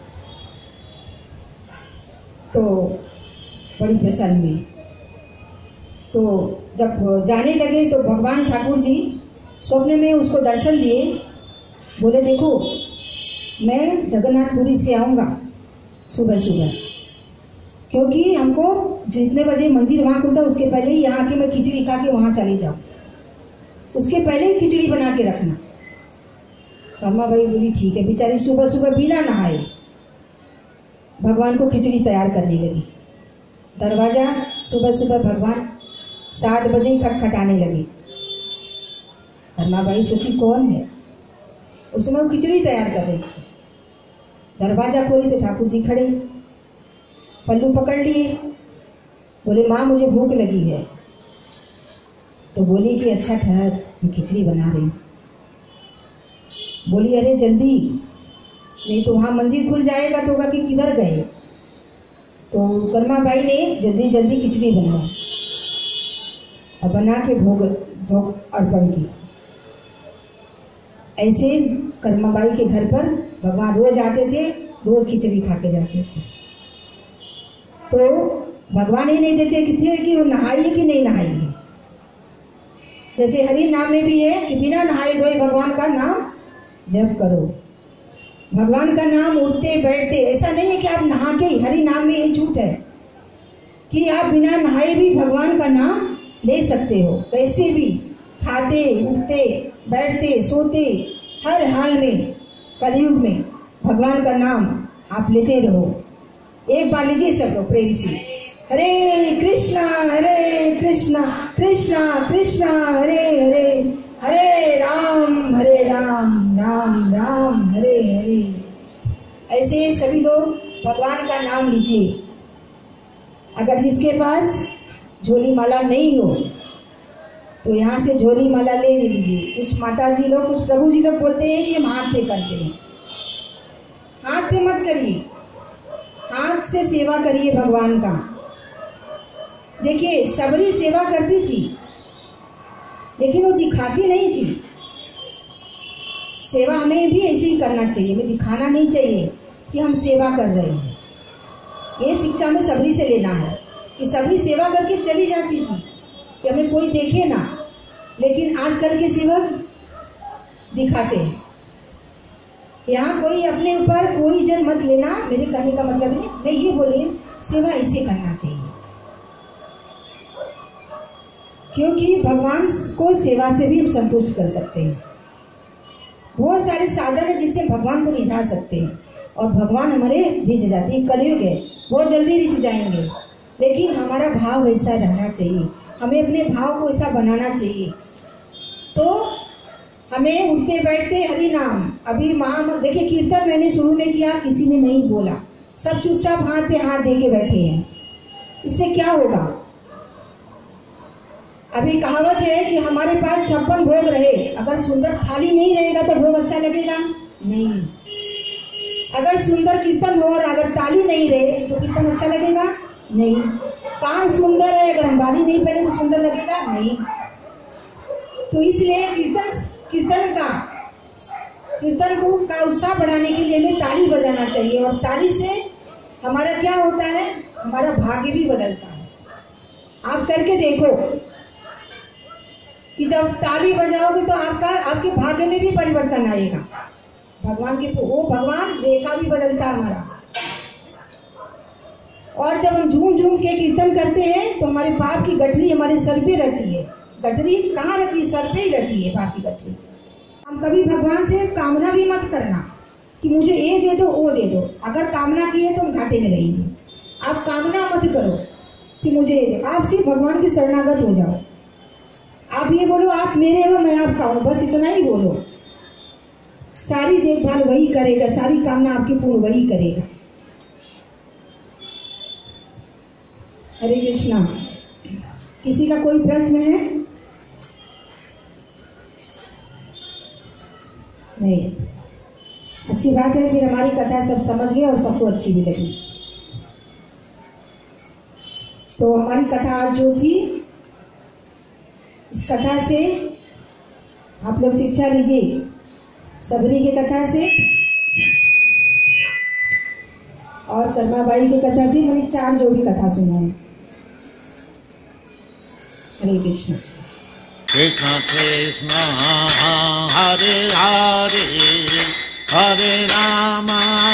तो बड़ी प्रसन्न हुई। तो जब जाने लगे तो भगवान ठाकुर जी स्वप्न में उसको दर्शन दिए। बोले देखो मैं जगन्नाथपुरी से आऊँगा सुबह सुबह, क्योंकि हमको जितने बजे मंदिर वहाँ खुलता उसके पहले ही यहाँ के मैं खिचड़ी खा के वहाँ चली जाऊँ, उसके पहले ही खिचड़ी बना के रखना। कर्मा भाई बोली ठीक है। बेचारी सुबह सुबह बिना नहाए भगवान को खिचड़ी तैयार करने लगी। दरवाज़ा सुबह सुबह भगवान 7 बजे ही खटखटाने लगे। कर्मा भाई सोची कौन है, उस समय वो खिचड़ी तैयार कर रही थी। दरवाज़ा खोली तो ठाकुर जी खड़े। पल्लू पकड़ लिए, बोले माँ मुझे भूख लगी है। तो बोली कि अच्छा ठहर, मैं खिचड़ी बना रही हूँ। बोली अरे जल्दी, नहीं तो वहाँ मंदिर खुल जाएगा तो होगा कि किधर गए। तो कर्मा बाई ने जल्दी जल्दी खिचड़ी बनाई और बना के भोग अर्पण की। ऐसे कर्माबाई के घर पर भगवान रोज आते थे, रोज खिचड़ी खा के जाते थे। तो भगवान ही नहीं देते थे कि वो नहाइए कि नहीं नहाइए। जैसे हरि नाम में भी है कि बिना नहाए धोए भगवान का नाम जप करो। भगवान का नाम उठते बैठते, ऐसा नहीं है कि आप नहा के हरि नाम में, ये झूठ है कि आप बिना नहाए भी भगवान का नाम ले सकते हो। कैसे भी, खाते उठते बैठते सोते, हर हाल में कलयुग में भगवान का नाम आप लेते रहो। एक बार लीजिए सब लोग प्रेम से, हरे कृष्णा कृष्णा कृष्णा हरे हरे, हरे राम राम राम हरे हरे। ऐसे सभी लोग भगवान का नाम लीजिए। अगर जिसके पास झोली माला नहीं हो तो यहाँ से झोली माला ले लीजिए। कुछ माता जी लोग, कुछ प्रभु जी लोग बोलते हैं कि हम हाथ पे करते हैं। हाथ पे मत करिए, हाथ से सेवा करिए भगवान का। देखिए सबरी सेवा करती थी लेकिन वो दिखाती नहीं थी। सेवा हमें भी ऐसे ही करना चाहिए, हमें दिखाना नहीं चाहिए कि हम सेवा कर रहे हैं। ये शिक्षा हमें सबरी से लेना है कि सबरी सेवा करके चली जाती थी कि हमें कोई देखे ना। लेकिन आजकल के सेवक दिखाते हैं। यहाँ कोई अपने ऊपर कोई जन मत लेना, मेरे कहने का मतलब नहीं, मैं ये बोली सेवा ऐसे करना चाहिए क्योंकि भगवान को सेवा से भी हम संतुष्ट कर सकते हैं। बहुत सारे साधन है जिससे भगवान को रिझा सकते हैं और भगवान हमारे रिझ जाते हैं। कलयुग है, बहुत जल्दी रिझ जाएंगे, लेकिन हमारा भाव ऐसा रहना चाहिए, हमें अपने भाव को ऐसा बनाना चाहिए। तो हमें उठते बैठते हरि नाम, अभी माँ देखिए कीर्तन मैंने शुरू में किया, किसी ने नहीं बोला, सब चुपचाप हाथ पे हाथ दे के बैठे हैं। इससे क्या होगा? अभी कहावत है कि हमारे पास 56 भोग रहे, अगर सुंदर थाली नहीं रहेगा तो भोग अच्छा लगेगा नहीं। अगर सुंदर कीर्तन हो और अगर ताली नहीं रहे तो कीर्तन अच्छा लगेगा नहीं। कान सुंदर है, अगर हम बाली नहीं पहने तो सुंदर लगेगा नहीं। तो इसलिए कीर्तन को का उत्साह बढ़ाने के लिए हमें ताली बजाना चाहिए और ताली से हमारा क्या होता है, हमारा भाग्य भी बदलता है। आप करके देखो कि जब ताली बजाओगे तो आपके भाग्य में भी परिवर्तन आएगा। भगवान रेखा भी बदलता है हमारा। और जब हम झूम झूम के कीर्तन करते हैं तो हमारे पाप की गठरी हमारे सर पे रहती है। गठरी कहाँ रहती है? सर पे ही रहती है पाप की गठरी। हम कभी भगवान से कामना भी मत करना कि मुझे ये दे दो वो दे दो। अगर कामना की है तो हम घाटे में रहेंगे। आप कामना मत करो कि मुझे ये दो, आप सिर्फ भगवान के शरणागत हो जाओ। आप ये बोलो आप मेरे हो मैं आपका हूँ, बस इतना ही बोलो। सारी देखभाल वही करेगा, सारी कामना आपकी पूर्ण वही करेगा। हरे कृष्णा। किसी का कोई प्रश्न है? नहीं, अच्छी बात है, फिर हमारी कथा सब समझ गए और सबको अच्छी भी लगी। तो हमारी कथा आज जो थी, इस कथा से आप लोग शिक्षा लीजिए। सबरी की कथा से और शर्माबाई की कथा से, मैंने 4 जो भी कथा सुना है। हरे कृष्ण। कृष्ण कृष्ण हरे हरे, हरे राम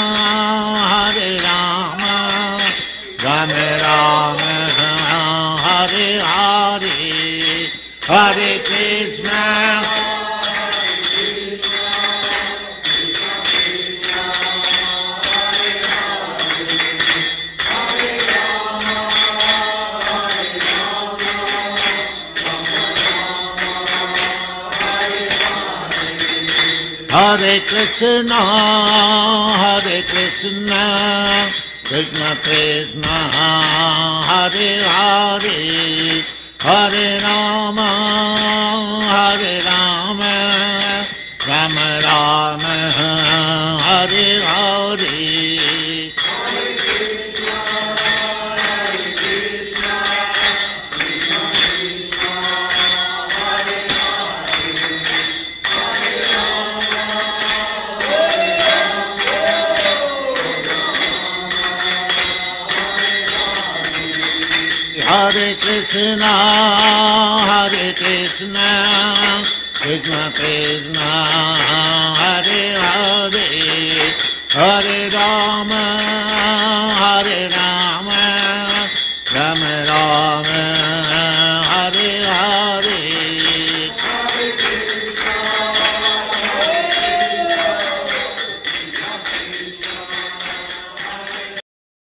राम राम हरे हरे, हरे कृष्ण हरे Krishna Krishna Krishna Hare Hare Hare Rama Rama Rama Hare Hare Hare Krishna, Krishna Krishna, Hare Hare, Hare Rama, Rama Rama,